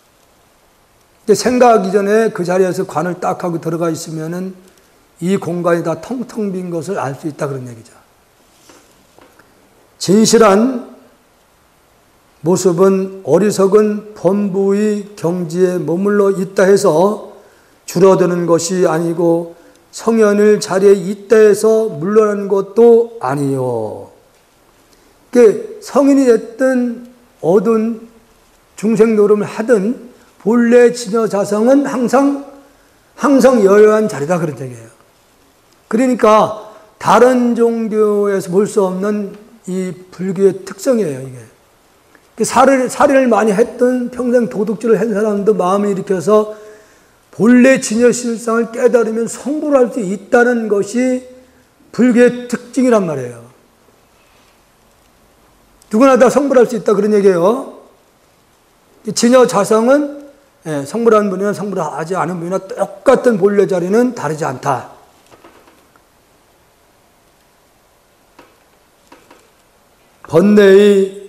생각 이전에 그 자리에서 관을 딱 하고 들어가 있으면은 이 공간이 다 텅텅 빈 것을 알 수 있다 그런 얘기죠. 진실한 모습은 어리석은 범부의 경지에 머물러 있다 해서 줄어드는 것이 아니고 성현을 자리에 있다 해서 물러나는 것도 아니요. 성인이 됐든 어두운 중생 노름을 하든 본래 진여 자성은 항상 항상 여여한 자리다 그런 얘기예요. 그러니까 다른 종교에서 볼 수 없는 이 불교의 특성이에요, 이게. 살을, 살인을 많이 했던 평생 도둑질을 한 사람도 마음을 일으켜서 본래 진여 실상을 깨달으면 성불을 할 수 있다는 것이 불교의 특징이란 말이에요. 누구나 다 성불할 수 있다 그런 얘기예요. 진여 자성은 성불하는 분이나 성불하지 않은 분이나 똑같은 본래 자리는 다르지 않다. 번뇌의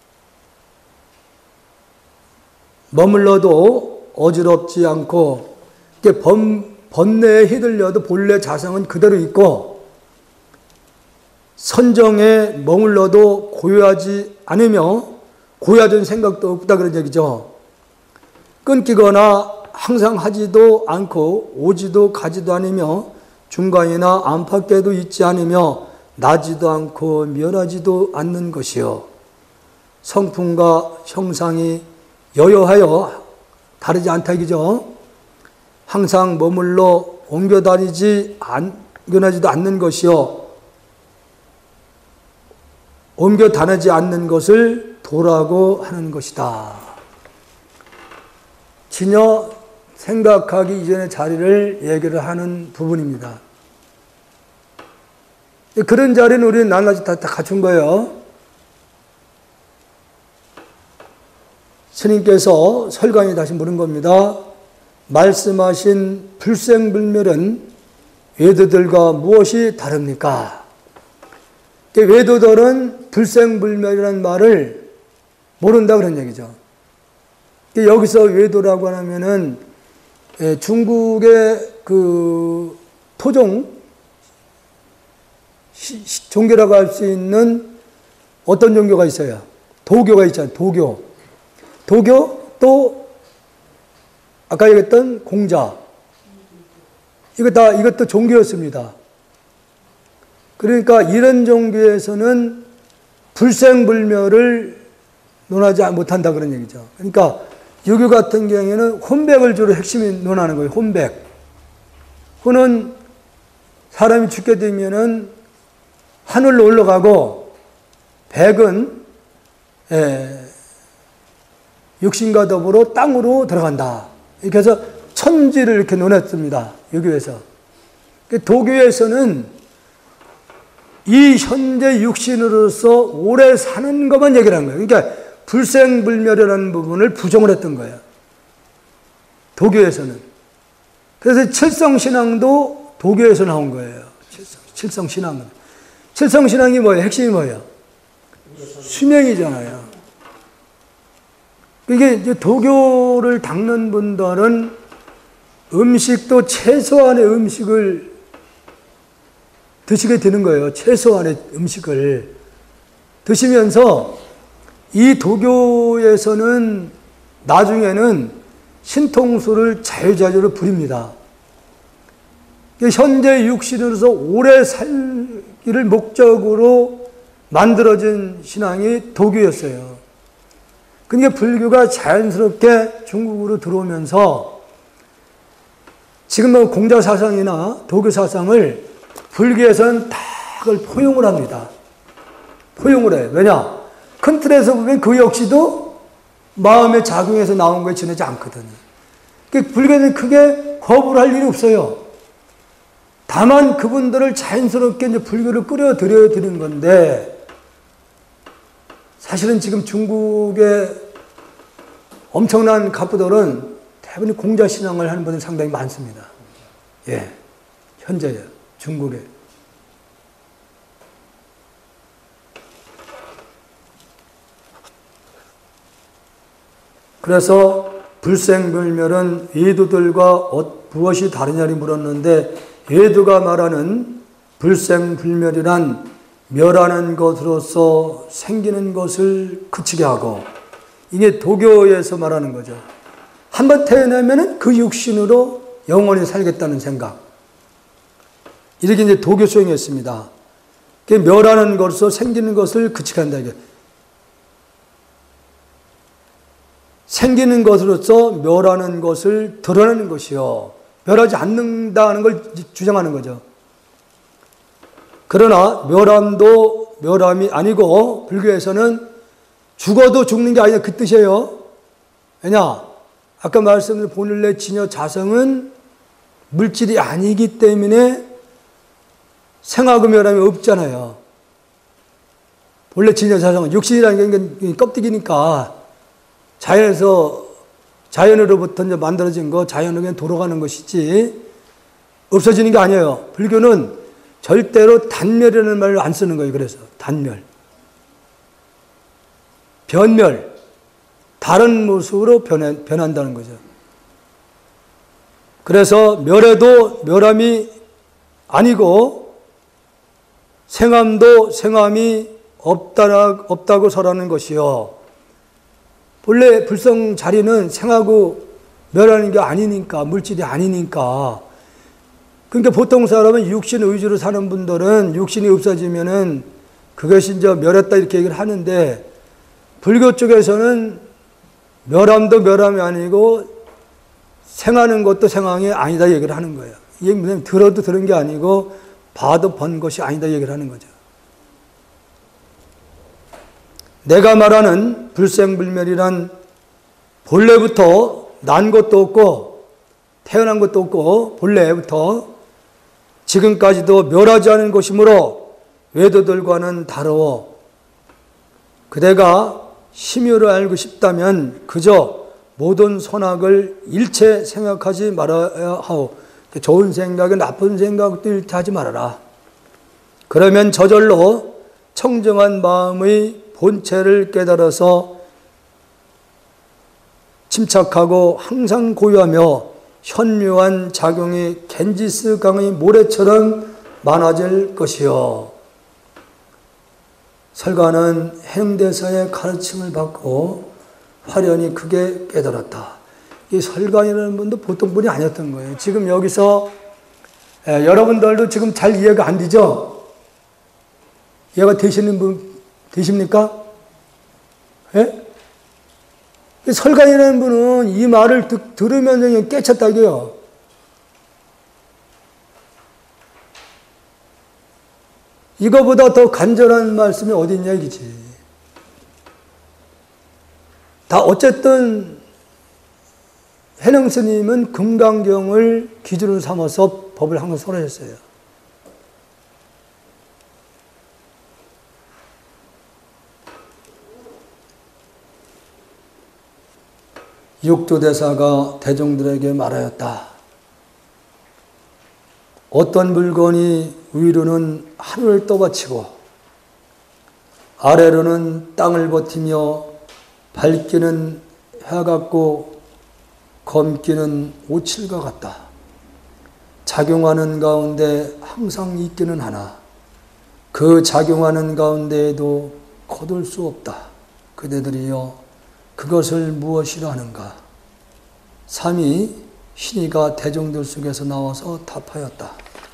머물러도 어지럽지 않고 번뇌에 휘둘려도 본래 자성은 그대로 있고 선정에 머물러도 고요하지 않으며 고요하던 생각도 없다 그런 얘기죠. 끊기거나 항상 하지도 않고 오지도 가지도 않으며 중간이나 안팎에도 있지 않으며 나지도 않고 멸하지도 않는 것이요. 성품과 형상이 여여하여 다르지 않다 이기죠. 항상 머물러 옮겨 다니지 옮겨다니지도 않는 것이요. 옮겨 다니지 않는 것을 도라고 하는 것이다. 진여 생각하기 이전의 자리를 얘기를 하는 부분입니다. 그런 자리는 우리는 낱낱이 다, 다 갖춘 거예요. 스님께서 설관이 다시 물은 겁니다. 말씀하신 불생불멸은 외도들과 무엇이 다릅니까? 외도들은 불생불멸이라는 말을 모른다 그런 얘기죠. 여기서 외도라고 하면은 중국의 그 토종 종교라고 할 수 있는 어떤 종교가 있어요? 도교가 있잖아요. 도교. 도교 또 아까 얘기했던 공자. 이거 다 이것도 종교였습니다. 그러니까 이런 종교에서는 불생불멸을 논하지 못한다 그런 얘기죠. 그러니까 유교 같은 경우에는 혼백을 주로 핵심이 논하는 거예요. 혼백. 혼은 사람이 죽게 되면은 하늘로 올라가고 백은 예, 육신과 더불어 땅으로 들어간다. 이렇게 해서 천지를 이렇게 논했습니다. 유교에서. 도교에서는 이 현재 육신으로서 오래 사는 것만 얘기를 한 거예요. 그러니까 불생불멸이라는 부분을 부정을 했던 거예요. 도교에서는. 그래서 칠성신앙도 도교에서 나온 거예요. 칠성, 칠성신앙은. 칠성신앙이 뭐예요? 핵심이 뭐예요? 수명이잖아요. 이게 이제 도교를 닦는 분들은 음식도 최소한의 음식을 드시게 되는 거예요. 최소한의 음식을 드시면서 이 도교에서는 나중에는 신통수를 자유자재로 부립니다. 현재 육신으로서 오래 살기를 목적으로 만들어진 신앙이 도교였어요. 그러니까 불교가 자연스럽게 중국으로 들어오면서 지금 뭐 공자 사상이나 도교 사상을 불교에서는 다 그걸 포용을 합니다. 포용을 해요. 왜냐? 큰 틀에서 보면 그 역시도 마음의 작용에서 나온 거에 지나지 않거든요. 그러니까 불교는 크게 거부를 할 일이 없어요. 다만 그분들을 자연스럽게 이제 불교를 끌어들여 드린 건데, 사실은 지금 중국의 엄청난 갑부들은 대부분 공자신앙을 하는 분들이 상당히 많습니다. 예, 현재요, 중국에. 그래서 불생불멸은 외도들과 무엇이 다르냐고 물었는데, 외도가 말하는 불생불멸이란 멸하는 것으로서 생기는 것을 그치게 하고, 이게 도교에서 말하는 거죠. 한번 태어나면 그 육신으로 영원히 살겠다는 생각. 이렇게 이제 도교 수행했습니다. 멸하는 것으로서 생기는 것을 그치게 한다. 이게. 생기는 것으로서 멸하는 것을 드러내는 것이요. 멸하지 않는다는 걸 주장하는 거죠. 그러나 멸함도 멸함이 아니고 불교에서는 죽어도 죽는 게 아니라 그 뜻이에요. 왜냐? 아까 말씀드린 본래 진여 자성은 물질이 아니기 때문에 생하고 멸함이 없잖아요. 본래 진여 자성은 육신이라는 게 껍데기니까 자연에서 자연으로부터 이제 만들어진 거, 자연으로 그냥 돌아가는 것이지 없어지는 게 아니에요. 불교는 절대로 단멸이라는 말을 안 쓰는 거예요. 그래서 단멸, 변멸, 다른 모습으로 변해, 변한다는 거죠. 그래서 멸해도 멸함이 아니고 생함도 생함이 없다, 없다고 설하는 것이요. 본래 불성 자리는 생하고 멸하는 게 아니니까, 물질이 아니니까. 그러니까 보통 사람은 육신 위주로 사는 분들은 육신이 없어지면은 그것이 이제 멸했다 이렇게 얘기를 하는데, 불교 쪽에서는 멸함도 멸함이 아니고 생하는 것도 생함이 아니다 얘기를 하는 거예요. 이게 무슨 들어도 들은 게 아니고 봐도 본 것이 아니다 얘기를 하는 거죠. 내가 말하는 불생불멸이란 본래부터 난 것도 없고 태어난 것도 없고 본래부터 지금까지도 멸하지 않은 것이므로 외도들과는 다르고, 그대가 심유를 알고 싶다면 그저 모든 선악을 일체 생각하지 말아야 하오. 좋은 생각에 나쁜 생각도 일체 하지 말아라. 그러면 저절로 청정한 마음의 본체를 깨달아서 침착하고 항상 고요하며 현묘한 작용이 겐지스 강의 모래처럼 많아질 것이요. 설가는 행대사의 가르침을 받고 화련히 크게 깨달았다. 이 설가이라는 분도 보통 분이 아니었던 거예요. 지금 여기서 에, 여러분들도 지금 잘 이해가 안 되죠? 이해가 되시는 분 되십니까? 예? 설가이라는 분은 이 말을 듣, 들으면 그냥 깨쳤다고요. 이거보다 더 간절한 말씀이 어디 있냐 이거지. 다 어쨌든 해능 스님은 금강경을 기준으로 삼아서 법을 항상 설하셨어요. 육조대사가 대중들에게 말하였다. 어떤 물건이 위로는 하늘을 떠받치고 아래로는 땅을 버티며 밝기는 해 같고 검기는 오칠과 같다. 작용하는 가운데 항상 있기는 하나 그 작용하는 가운데에도 거둘 수 없다. 그대들이여 그것을 무엇이라 하는가? 삼위 신이가 대중들 속에서 나와서 답하였다.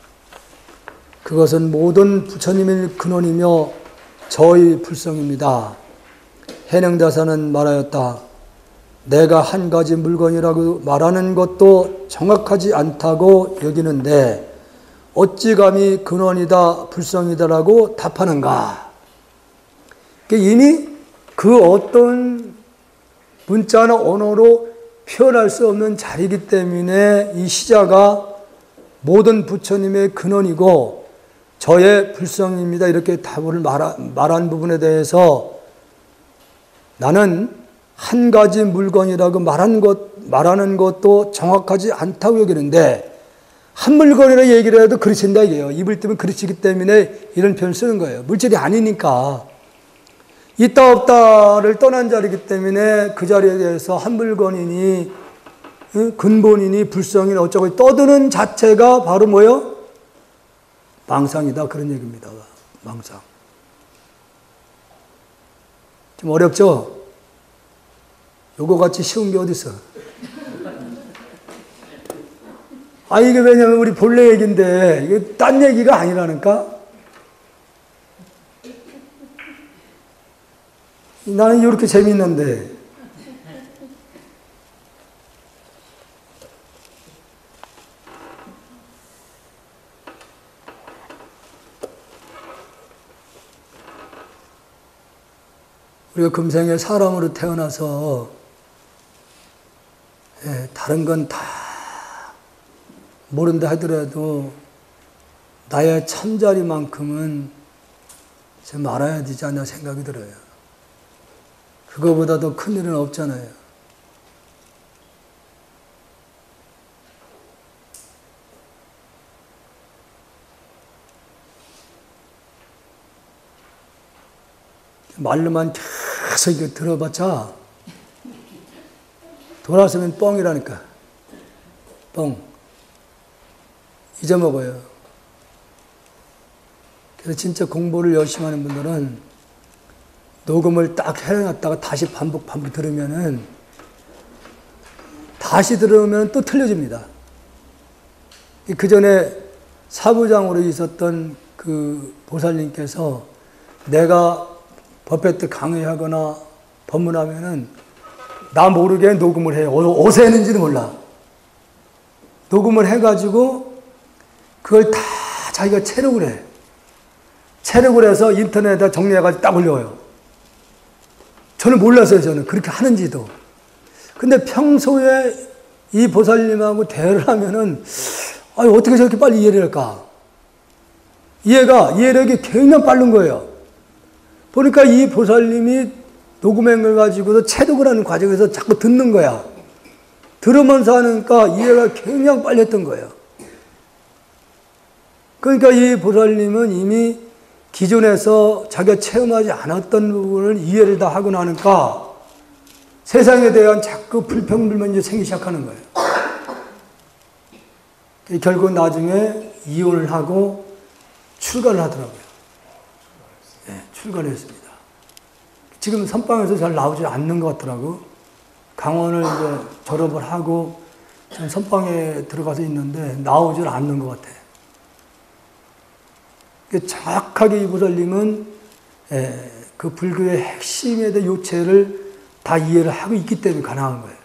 그것은 모든 부처님의 근원이며 저의 불성입니다. 해능다사는 말하였다. 내가 한 가지 물건이라고 말하는 것도 정확하지 않다고 여기는데 어찌 감히 근원이다 불성이다라고 답하는가? 이미 그 어떤 문자나 언어로 표현할 수 없는 자리이기 때문에 이 시자가 모든 부처님의 근원이고 저의 불성입니다. 이렇게 답을 말하, 말한 부분에 대해서 나는 한 가지 물건이라고 말한 것, 말하는 것도 정확하지 않다고 여기는데 한 물건이라 얘기를 해도 그르친다 이게요. 입을 뜨면 그르치기 때문에 이런 표현을 쓰는 거예요. 물질이 아니니까. 있다 없다를 떠난 자리이기 때문에 그 자리에 대해서 한 물건이니 근본이니 불성이니 어쩌고 떠드는 자체가 바로 뭐요? 망상이다 그런 얘기입니다. 망상. 좀 어렵죠? 요거 같이 쉬운 게 어디 있어? 아 이게 왜냐면 우리 본래 얘기인데 이게 딴 얘기가 아니라니까? 나는 이렇게 재밌는데. 우리가 금생에 사람으로 태어나서 예, 다른 건 다 모른다 하더라도 나의 참자리만큼은 좀 알아야 되지 않나 생각이 들어요. 그거보다 더 큰 일은 없잖아요. 말로만 계속 이거 들어봤자 돌아서면 뻥이라니까. 뻥. 잊어먹어요. 그래서 진짜 공부를 열심히 하는 분들은 녹음을 딱 해놨다가 다시 반복 반복 들으면은 다시 들으면 또 틀려집니다. 그 전에 사부장으로 있었던 그 보살님께서 내가 법회 때 강의하거나 법문하면은 나 모르게 녹음을 해요. 어디서 했는지도 몰라. 녹음을 해가지고 그걸 다 자기가 체력을 해. 체력을 해서 인터넷에다 정리해가지고 딱 올려요. 저는 몰랐어요, 저는. 그렇게 하는지도. 근데 평소에 이 보살님하고 대화를 하면은, 아니, 어떻게 저렇게 빨리 이해를 할까? 이해가, 이해력이 굉장히 빠른 거예요. 보니까 이 보살님이 녹음한 걸 가지고도 체득을 하는 과정에서 자꾸 듣는 거야. 들으면서 하니까 이해가 굉장히 빨리 했던 거예요. 그러니까 이 보살님은 이미 기존에서 자기가 체험하지 않았던 부분을 이해를 다 하고 나니까 세상에 대한 자꾸 불평불만이 생기기 시작하는 거예요. 결국 나중에 이혼을 하고 출가를 하더라고요. 네, 출가를 했습니다. 지금 선방에서 잘 나오지 않는 것 같더라고. 강원을 이제 졸업을 하고 지금 선방에 들어가서 있는데 나오질 않는 것 같아. 정확하게 이 보살님은 그 불교의 핵심에 대한 요체를 다 이해를 하고 있기 때문에 가능한 거예요.